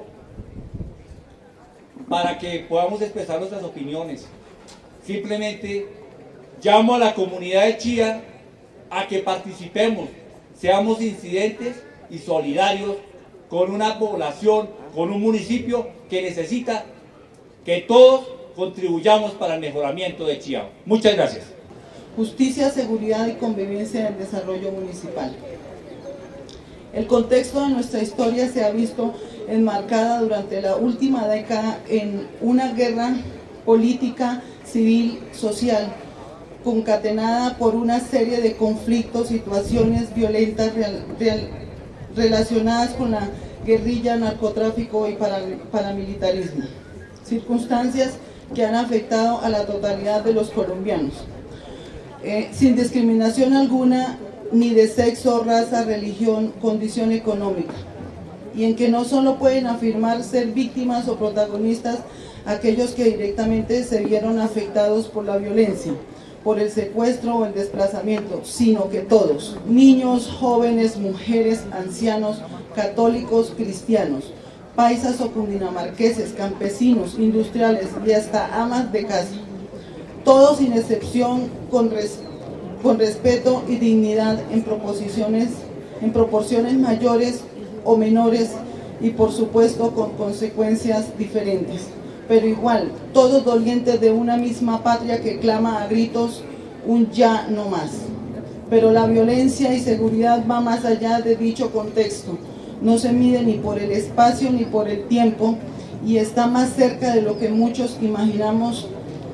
para que podamos expresar nuestras opiniones. Simplemente llamo a la comunidad de Chía a que participemos, seamos incidentes y solidarios con una población, con un municipio que necesita que todos contribuyamos para el mejoramiento de Chía. Muchas gracias.
Justicia, seguridad y convivencia en el desarrollo municipal. El contexto de nuestra historia se ha visto enmarcada durante la última década en una guerra política, civil, social, concatenada por una serie de conflictos, situaciones violentas real, real, relacionadas con la guerrilla, narcotráfico y para, paramilitarismo. Circunstancias que han afectado a la totalidad de los colombianos. Eh, sin discriminación alguna, ni de sexo, raza, religión, condición económica, y en que no solo pueden afirmar ser víctimas o protagonistas aquellos que directamente se vieron afectados por la violencia, por el secuestro o el desplazamiento, sino que todos, niños, jóvenes, mujeres, ancianos, católicos, cristianos, paisas o cundinamarqueses, campesinos, industriales y hasta amas de casa, todos sin excepción con respeto con respeto y dignidad en proporciones, en proporciones mayores o menores y por supuesto con consecuencias diferentes, pero igual, todos dolientes de una misma patria que clama a gritos un ya no más. Pero la violencia y seguridad va más allá de dicho contexto, no se mide ni por el espacio ni por el tiempo y está más cerca de lo que muchos imaginamos.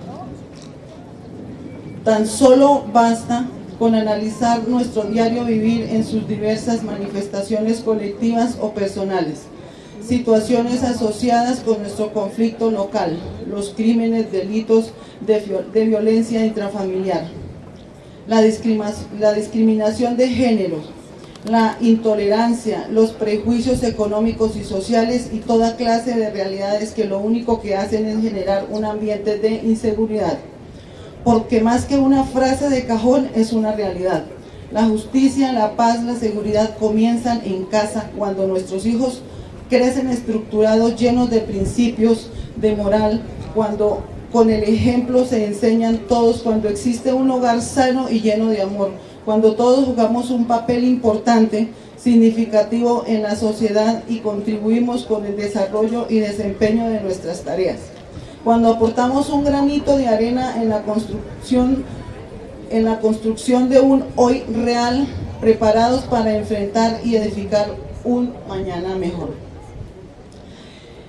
Tan solo basta con analizar nuestro diario vivir en sus diversas manifestaciones colectivas o personales, situaciones asociadas con nuestro conflicto local, los crímenes, delitos de, de violencia intrafamiliar, la, discrima, la discriminación de género, la intolerancia, los prejuicios económicos y sociales y toda clase de realidades que lo único que hacen es generar un ambiente de inseguridad. Porque más que una frase de cajón es una realidad. La justicia, la paz, la seguridad comienzan en casa cuando nuestros hijos crecen estructurados, llenos de principios, de moral, cuando con el ejemplo se enseñan todos, cuando existe un hogar sano y lleno de amor, cuando todos jugamos un papel importante, significativo en la sociedad y contribuimos con el desarrollo y desempeño de nuestras tareas. Cuando aportamos un granito de arena en la construcción, en la construcción de un hoy real, preparados para enfrentar y edificar un mañana mejor.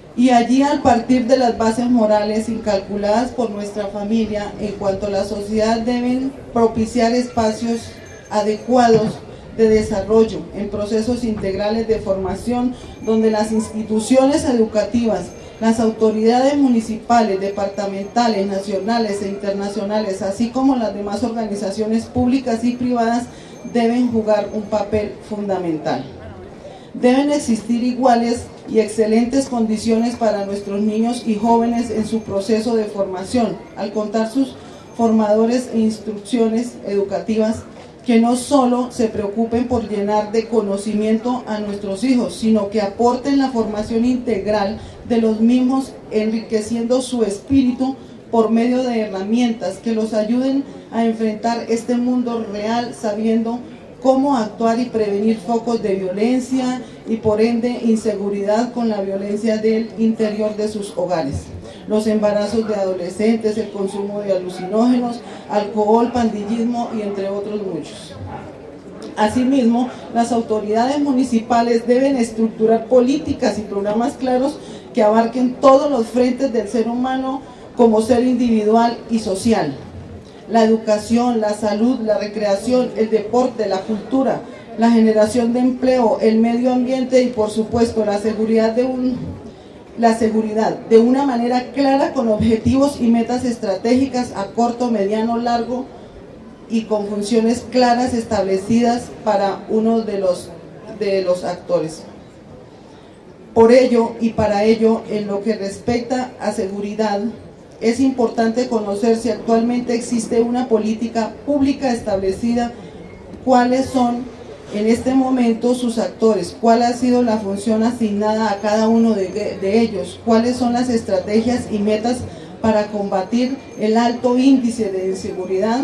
Y allí, al partir de las bases morales incalculadas por nuestra familia en cuanto a la sociedad, deben propiciar espacios adecuados de desarrollo en procesos integrales de formación, donde las instituciones educativas, las autoridades municipales, departamentales, nacionales e internacionales, así como las demás organizaciones públicas y privadas, deben jugar un papel fundamental. Deben existir iguales y excelentes condiciones para nuestros niños y jóvenes en su proceso de formación, al contar sus formadores e instrucciones educativas que no solo se preocupen por llenar de conocimiento a nuestros hijos, sino que aporten la formación integral de los mismos, enriqueciendo su espíritu por medio de herramientas que los ayuden a enfrentar este mundo real, sabiendo cómo actuar y prevenir focos de violencia y por ende inseguridad con la violencia del interior de sus hogares, los embarazos de adolescentes, el consumo de alucinógenos, alcohol, pandillismo y entre otros muchos. Asimismo, las autoridades municipales deben estructurar políticas y programas claros que abarquen todos los frentes del ser humano como ser individual y social. La educación, la salud, la recreación, el deporte, la cultura, la generación de empleo, el medio ambiente y por supuesto la seguridad de un, la seguridad de una manera clara, con objetivos y metas estratégicas a corto, mediano, largo y con funciones claras establecidas para uno de los, de los actores. Por ello y para ello, en lo que respecta a seguridad, es importante conocer si actualmente existe una política pública establecida, cuáles son en este momento sus actores, cuál ha sido la función asignada a cada uno de, de ellos, cuáles son las estrategias y metas para combatir el alto índice de inseguridad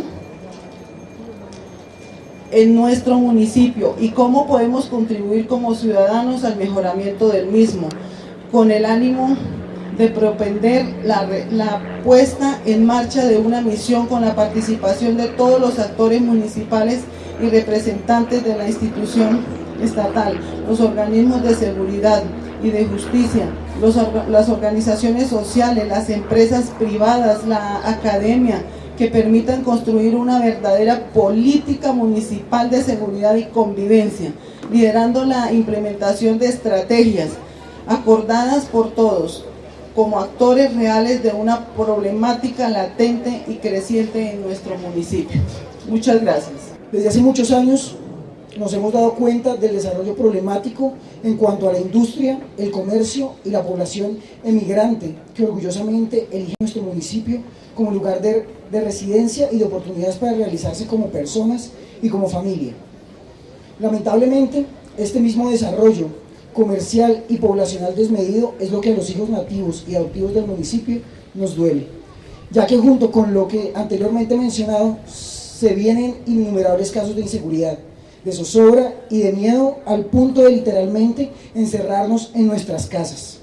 en nuestro municipio y cómo podemos contribuir como ciudadanos al mejoramiento del mismo, con el ánimo de propender la, la puesta en marcha de una misión con la participación de todos los actores municipales y representantes de la institución estatal, los organismos de seguridad y de justicia, los, las organizaciones sociales, las empresas privadas, la academia, que permitan construir una verdadera política municipal de seguridad y convivencia, liderando la implementación de estrategias acordadas por todos, como actores reales de una problemática latente y creciente en nuestro municipio. Muchas gracias.
Desde hace muchos años nos hemos dado cuenta del desarrollo problemático en cuanto a la industria, el comercio y la población emigrante que orgullosamente elige nuestro municipio como lugar de, de residencia y de oportunidades para realizarse como personas y como familia. Lamentablemente, este mismo desarrollo comercial y poblacional desmedido es lo que a los hijos nativos y adoptivos del municipio nos duele, ya que junto con lo que anteriormente mencionado se vienen innumerables casos de inseguridad, de zozobra y de miedo al punto de literalmente encerrarnos en nuestras casas,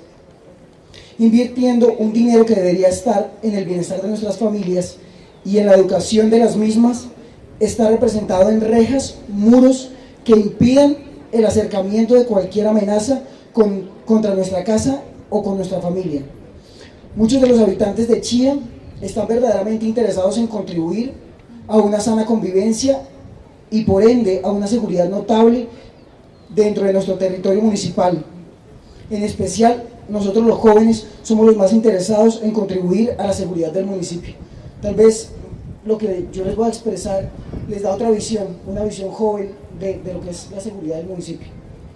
invirtiendo un dinero que debería estar en el bienestar de nuestras familias y en la educación de las mismas, está representado en rejas, muros que impidan el acercamiento de cualquier amenaza con, contra nuestra casa o con nuestra familia. Muchos de los habitantes de Chía están verdaderamente interesados en contribuir a una sana convivencia y por ende a una seguridad notable dentro de nuestro territorio municipal. En especial, nosotros los jóvenes somos los más interesados en contribuir a la seguridad del municipio. Tal vez lo que yo les voy a expresar les da otra visión, una visión joven de, de lo que es la seguridad del municipio.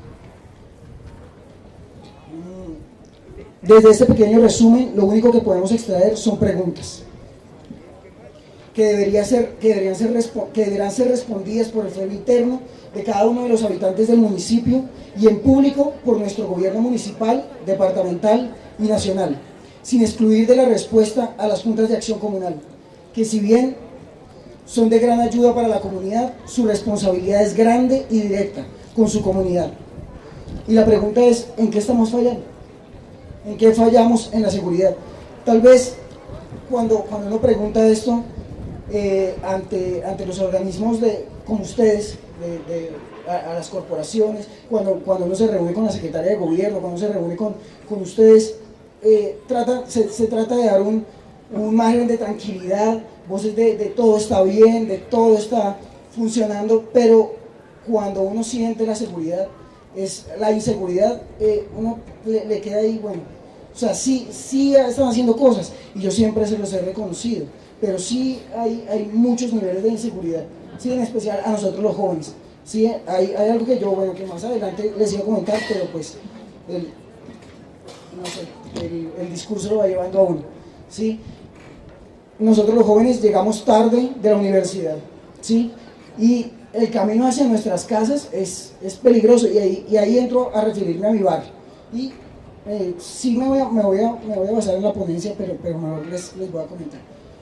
Desde este pequeño resumen, lo único que podemos extraer son preguntas que, debería ser, que, deberían ser, que deberán ser respondidas por el fuero interno de cada uno de los habitantes del municipio y en público por nuestro gobierno municipal, departamental y nacional, sin excluir de la respuesta a las juntas de acción comunal, que si bien son de gran ayuda para la comunidad, su responsabilidad es grande y directa con su comunidad. Y la pregunta es, ¿en qué estamos fallando? ¿En qué fallamos en la seguridad? Tal vez cuando, cuando uno pregunta esto eh, ante, ante los organismos de, como ustedes, de, de, a, a las corporaciones, cuando, cuando uno se reúne con la secretaria de gobierno, cuando uno se reúne con, con ustedes, eh, trata, se, se trata de dar un, un margen de tranquilidad, voces de, de todo está bien, de todo está funcionando, pero cuando uno siente la seguridad, es la inseguridad, eh, uno le, le queda ahí, bueno, o sea, sí, sí están haciendo cosas, y yo siempre se los he reconocido, pero sí hay, hay muchos niveles de inseguridad, sí, en especial a nosotros los jóvenes, sí, hay, hay algo que yo, bueno, que más adelante les iba a comentar, pero pues, el, no sé, el, el discurso lo va llevando a uno, sí, nosotros los jóvenes llegamos tarde de la universidad, sí, y el camino hacia nuestras casas es, es peligroso, y ahí, y ahí entro a referirme a mi barrio, y eh, sí me voy, a, me, voy a, me voy a basar en la ponencia, pero, pero mejor les, les voy a comentar.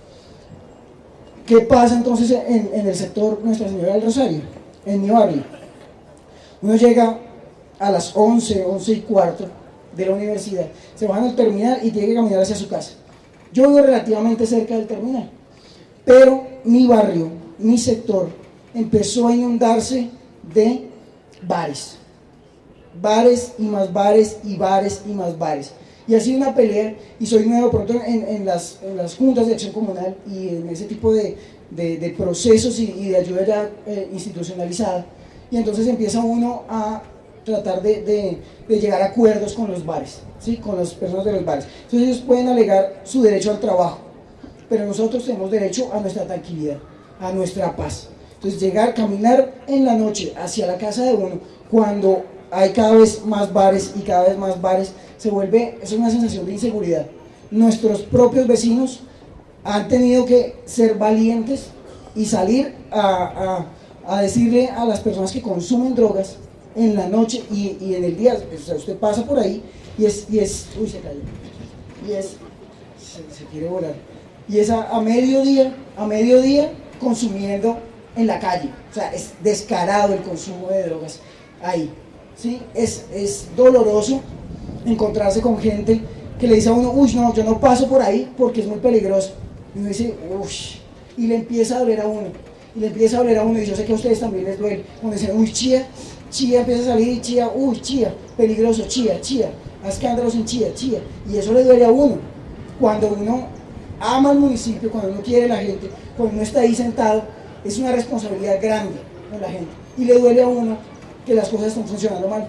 ¿Qué pasa entonces en, en el sector Nuestra Señora del Rosario? En mi barrio, uno llega a las once, once y cuarto de la universidad, se baja al terminal y tiene que caminar hacia su casa. Yo vivo relativamente cerca del terminal, pero mi barrio, mi sector, empezó a inundarse de bares, bares y más bares y bares y más bares, y ha sido una pelea, y soy nuevo pronto en, en, las, en las juntas de acción comunal y en ese tipo de, de, de procesos y, y de ayuda ya eh, institucionalizada, y entonces empieza uno a tratar de, de, de llegar a acuerdos con los bares, ¿sí? Con las personas de los bares. Entonces ellos pueden alegar su derecho al trabajo, pero nosotros tenemos derecho a nuestra tranquilidad, a nuestra paz. Entonces llegar, caminar en la noche hacia la casa de uno, cuando hay cada vez más bares y cada vez más bares, se vuelve, es una sensación de inseguridad. Nuestros propios vecinos han tenido que ser valientes y salir a, a, a decirle a las personas que consumen drogas en la noche y, y en el día, o sea, usted pasa por ahí y es, y es, uy, se cayó, y es, se, se quiere volar, y es a, a mediodía, a mediodía consumiendo en la calle, o sea, es descarado el consumo de drogas ahí, ¿sí? Es, es doloroso encontrarse con gente que le dice a uno, uy, no, yo no paso por ahí porque es muy peligroso, y uno dice, uy, y le empieza a doler a uno, y le empieza a doler a uno, y yo sé que a ustedes también les duele, cuando dicen, uy, chía, chía empieza a salir, y chía, uy, chía, peligroso, chía, chía, escándalos en chía, chía, y eso le duele a uno, cuando uno ama al municipio, cuando uno quiere a la gente, cuando uno está ahí sentado, es una responsabilidad grande con la gente, y le duele a uno que las cosas están funcionando mal.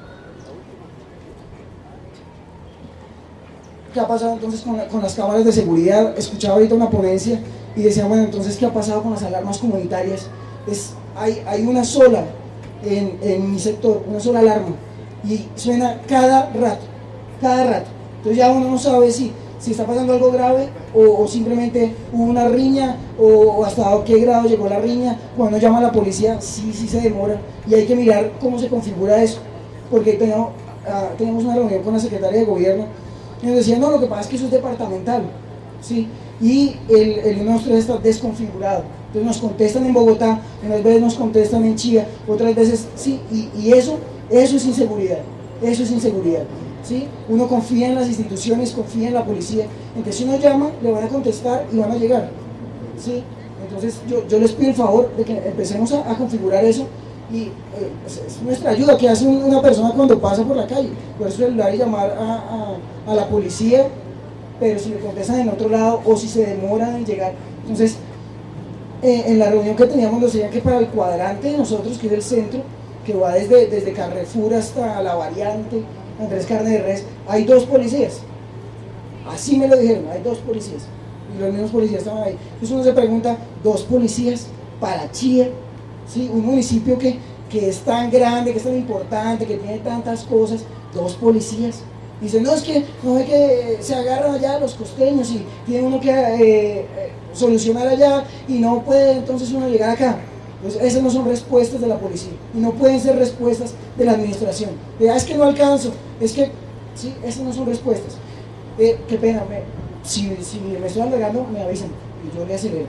¿Qué ha pasado entonces con, la, con las cámaras de seguridad? Escuchaba ahorita una ponencia y decía, bueno, entonces, ¿qué ha pasado con las alarmas comunitarias? Es, hay, hay una sola en, en mi sector, una sola alarma, y suena cada rato, cada rato. Entonces ya uno no sabe si, si está pasando algo grave o, o simplemente hubo una riña o, o hasta qué grado llegó la riña. Cuando llama a la policía, sí, sí se demora, y hay que mirar cómo se configura eso, porque tenemos, uh, tenemos una reunión con la secretaria de gobierno y nos decía, no, lo que pasa es que eso es departamental, ¿sí? Y el, el nuestro está desconfigurado. Entonces nos contestan en Bogotá, unas veces nos contestan en Chía, otras veces sí, y, y eso, eso es inseguridad, eso es inseguridad, ¿sí? Uno confía en las instituciones, confía en la policía, en que si uno llama, le van a contestar y van a llegar, ¿sí? Entonces yo, yo les pido el favor de que empecemos a, a configurar eso, y eh, es, es nuestra ayuda que hace una persona cuando pasa por la calle, por eso celular y llamar a, a, a la policía, pero si le contestan en otro lado o si se demoran en llegar. Entonces eh, en la reunión que teníamos nos decían que para el cuadrante de nosotros, que es el centro, que va desde, desde Carrefour hasta la variante Andrés Carne de Res, hay dos policías, así me lo dijeron, hay dos policías, y los mismos policías estaban ahí. Entonces uno se pregunta, dos policías para Chía, ¿sí? Un municipio que, que es tan grande, que es tan importante, que tiene tantas cosas, dos policías. Dicen, no, es que no es que se agarran allá los costeños y tiene uno que eh, solucionar allá y no puede entonces uno llegar acá. Pues esas no son respuestas de la policía y no pueden ser respuestas de la administración. De, ah, es que no alcanzo, es que, sí, esas no son respuestas. Eh, qué pena, me, si, si me estoy alargando, me avisan y yo le acelero.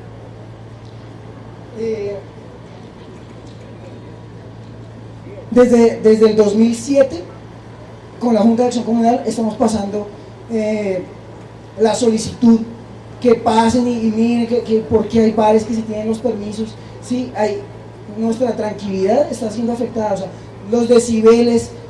Eh, desde, desde el dos mil siete, con la Junta de Acción Comunal, estamos pasando eh, la solicitud que pasen y, y miren que, que porque hay bares que se tienen los permisos, sí, hay, nuestra tranquilidad está siendo afectada, o sea, los decibeles,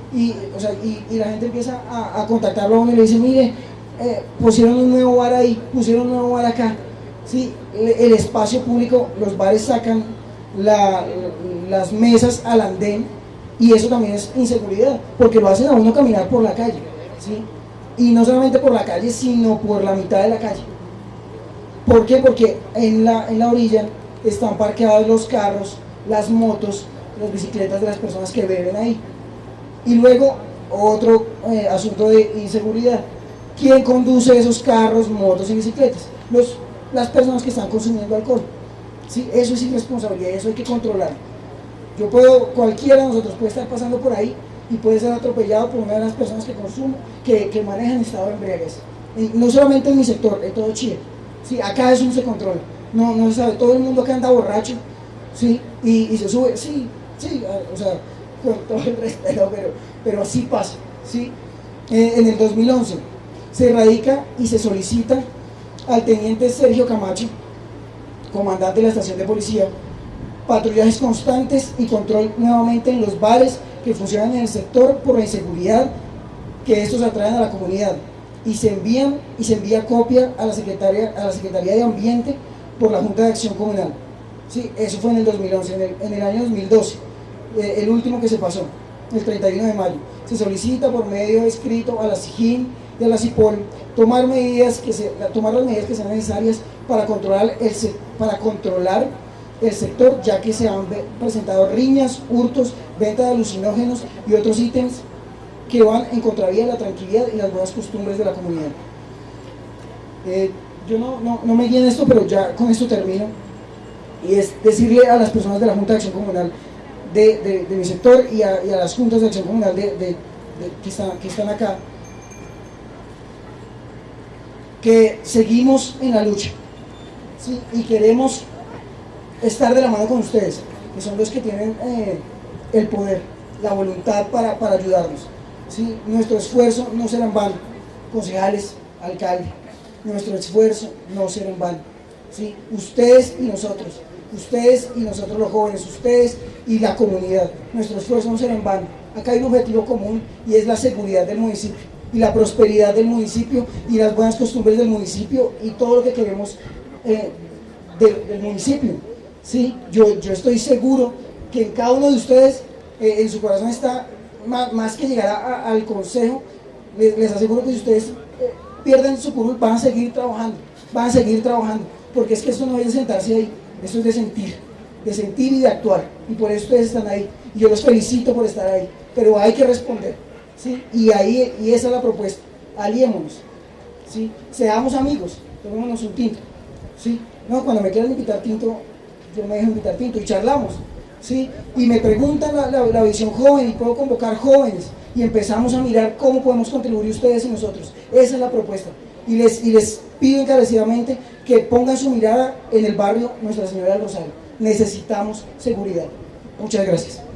y, o sea, y, y la gente empieza a, a contactarlo a uno y le dice, mire, eh, pusieron un nuevo bar ahí, pusieron un nuevo bar acá, ¿sí? el, el espacio público, los bares sacan la, las mesas al andén, y eso también es inseguridad, porque lo hacen a uno caminar por la calle, ¿sí? Y no solamente por la calle, sino por la mitad de la calle. ¿Por qué? Porque en la, en la orilla están parqueados los carros, las motos, las bicicletas de las personas que beben ahí. Y luego, otro eh, asunto de inseguridad. ¿Quién conduce esos carros, motos y bicicletas? Los, las personas que están consumiendo alcohol. ¿Sí? Eso es irresponsabilidad, eso hay que controlar. Yo puedo, cualquiera de nosotros puede estar pasando por ahí y puede ser atropellado por una de las personas que consumen, que, que manejan en estado de embriaguez. Y no solamente en mi sector, en todo Chile. ¿Sí? Acá eso no se controla. No, no se sabe, todo el mundo acá anda borracho, ¿sí? y, y se sube, sí, sí, o sea, con todo el respeto, pero, pero así pasa, ¿sí? Eh, en el dos mil once se radica y se solicita al teniente Sergio Camacho, comandante de la estación de policía, patrullajes constantes y control nuevamente en los bares que funcionan en el sector por la inseguridad que estos atraen a la comunidad, y se envían y se envía copia a la Secretaría, a la Secretaría de Ambiente por la Junta de Acción Comunal. Sí, eso fue en el dos mil once. En el, en el año dos mil doce, eh, el último que se pasó, el treinta y uno de mayo, se solicita por medio de escrito a la SIGIN y a la CIPOL tomar, medidas que se, tomar las medidas que sean necesarias para controlar, el, para controlar el sector, ya que se han presentado riñas, hurtos, venta de alucinógenos y otros ítems que van en contravía de la tranquilidad y las buenas costumbres de la comunidad. Eh, yo no, no, no me guío en esto, pero ya con esto termino, y es decirle a las personas de la Junta de Acción Comunal de, de, de mi sector y a, y a las juntas de acción comunal de, de, de, que, están, que están acá, que seguimos en la lucha, ¿sí? Y queremos estar de la mano con ustedes, que son los que tienen eh, el poder, la voluntad para, para ayudarnos, ¿sí? Nuestro esfuerzo no será en vano, concejales, alcalde, nuestro esfuerzo no será en vano, ¿sí? Ustedes y nosotros, ustedes y nosotros los jóvenes, ustedes y la comunidad, nuestro esfuerzo no será en vano. Acá hay un objetivo común, y es la seguridad del municipio, y la prosperidad del municipio, y las buenas costumbres del municipio, y todo lo que queremos eh, de, del municipio, ¿sí? Yo, yo estoy seguro que en cada uno de ustedes, eh, en su corazón está, más, más que llegar a, a, al consejo, les, les aseguro que si ustedes eh, pierden su curul, van a seguir trabajando, van a seguir trabajando, porque es que esto no es de sentarse ahí, esto es de sentir, de sentir y de actuar, y por eso ustedes están ahí, y yo los felicito por estar ahí, pero hay que responder, ¿sí? Y ahí, y esa es la propuesta, aliémonos, ¿sí? Seamos amigos, tomémonos un tinto, ¿sí? No, cuando me quieran invitar tinto, yo me dejo invitar tinto y charlamos, ¿sí? Y me preguntan la, la, la visión joven, y puedo convocar jóvenes, y empezamos a mirar cómo podemos contribuir ustedes y nosotros. Esa es la propuesta, y les, y les pido encarecidamente que pongan su mirada en el barrio Nuestra Señora del Rosario. Necesitamos seguridad. Muchas gracias.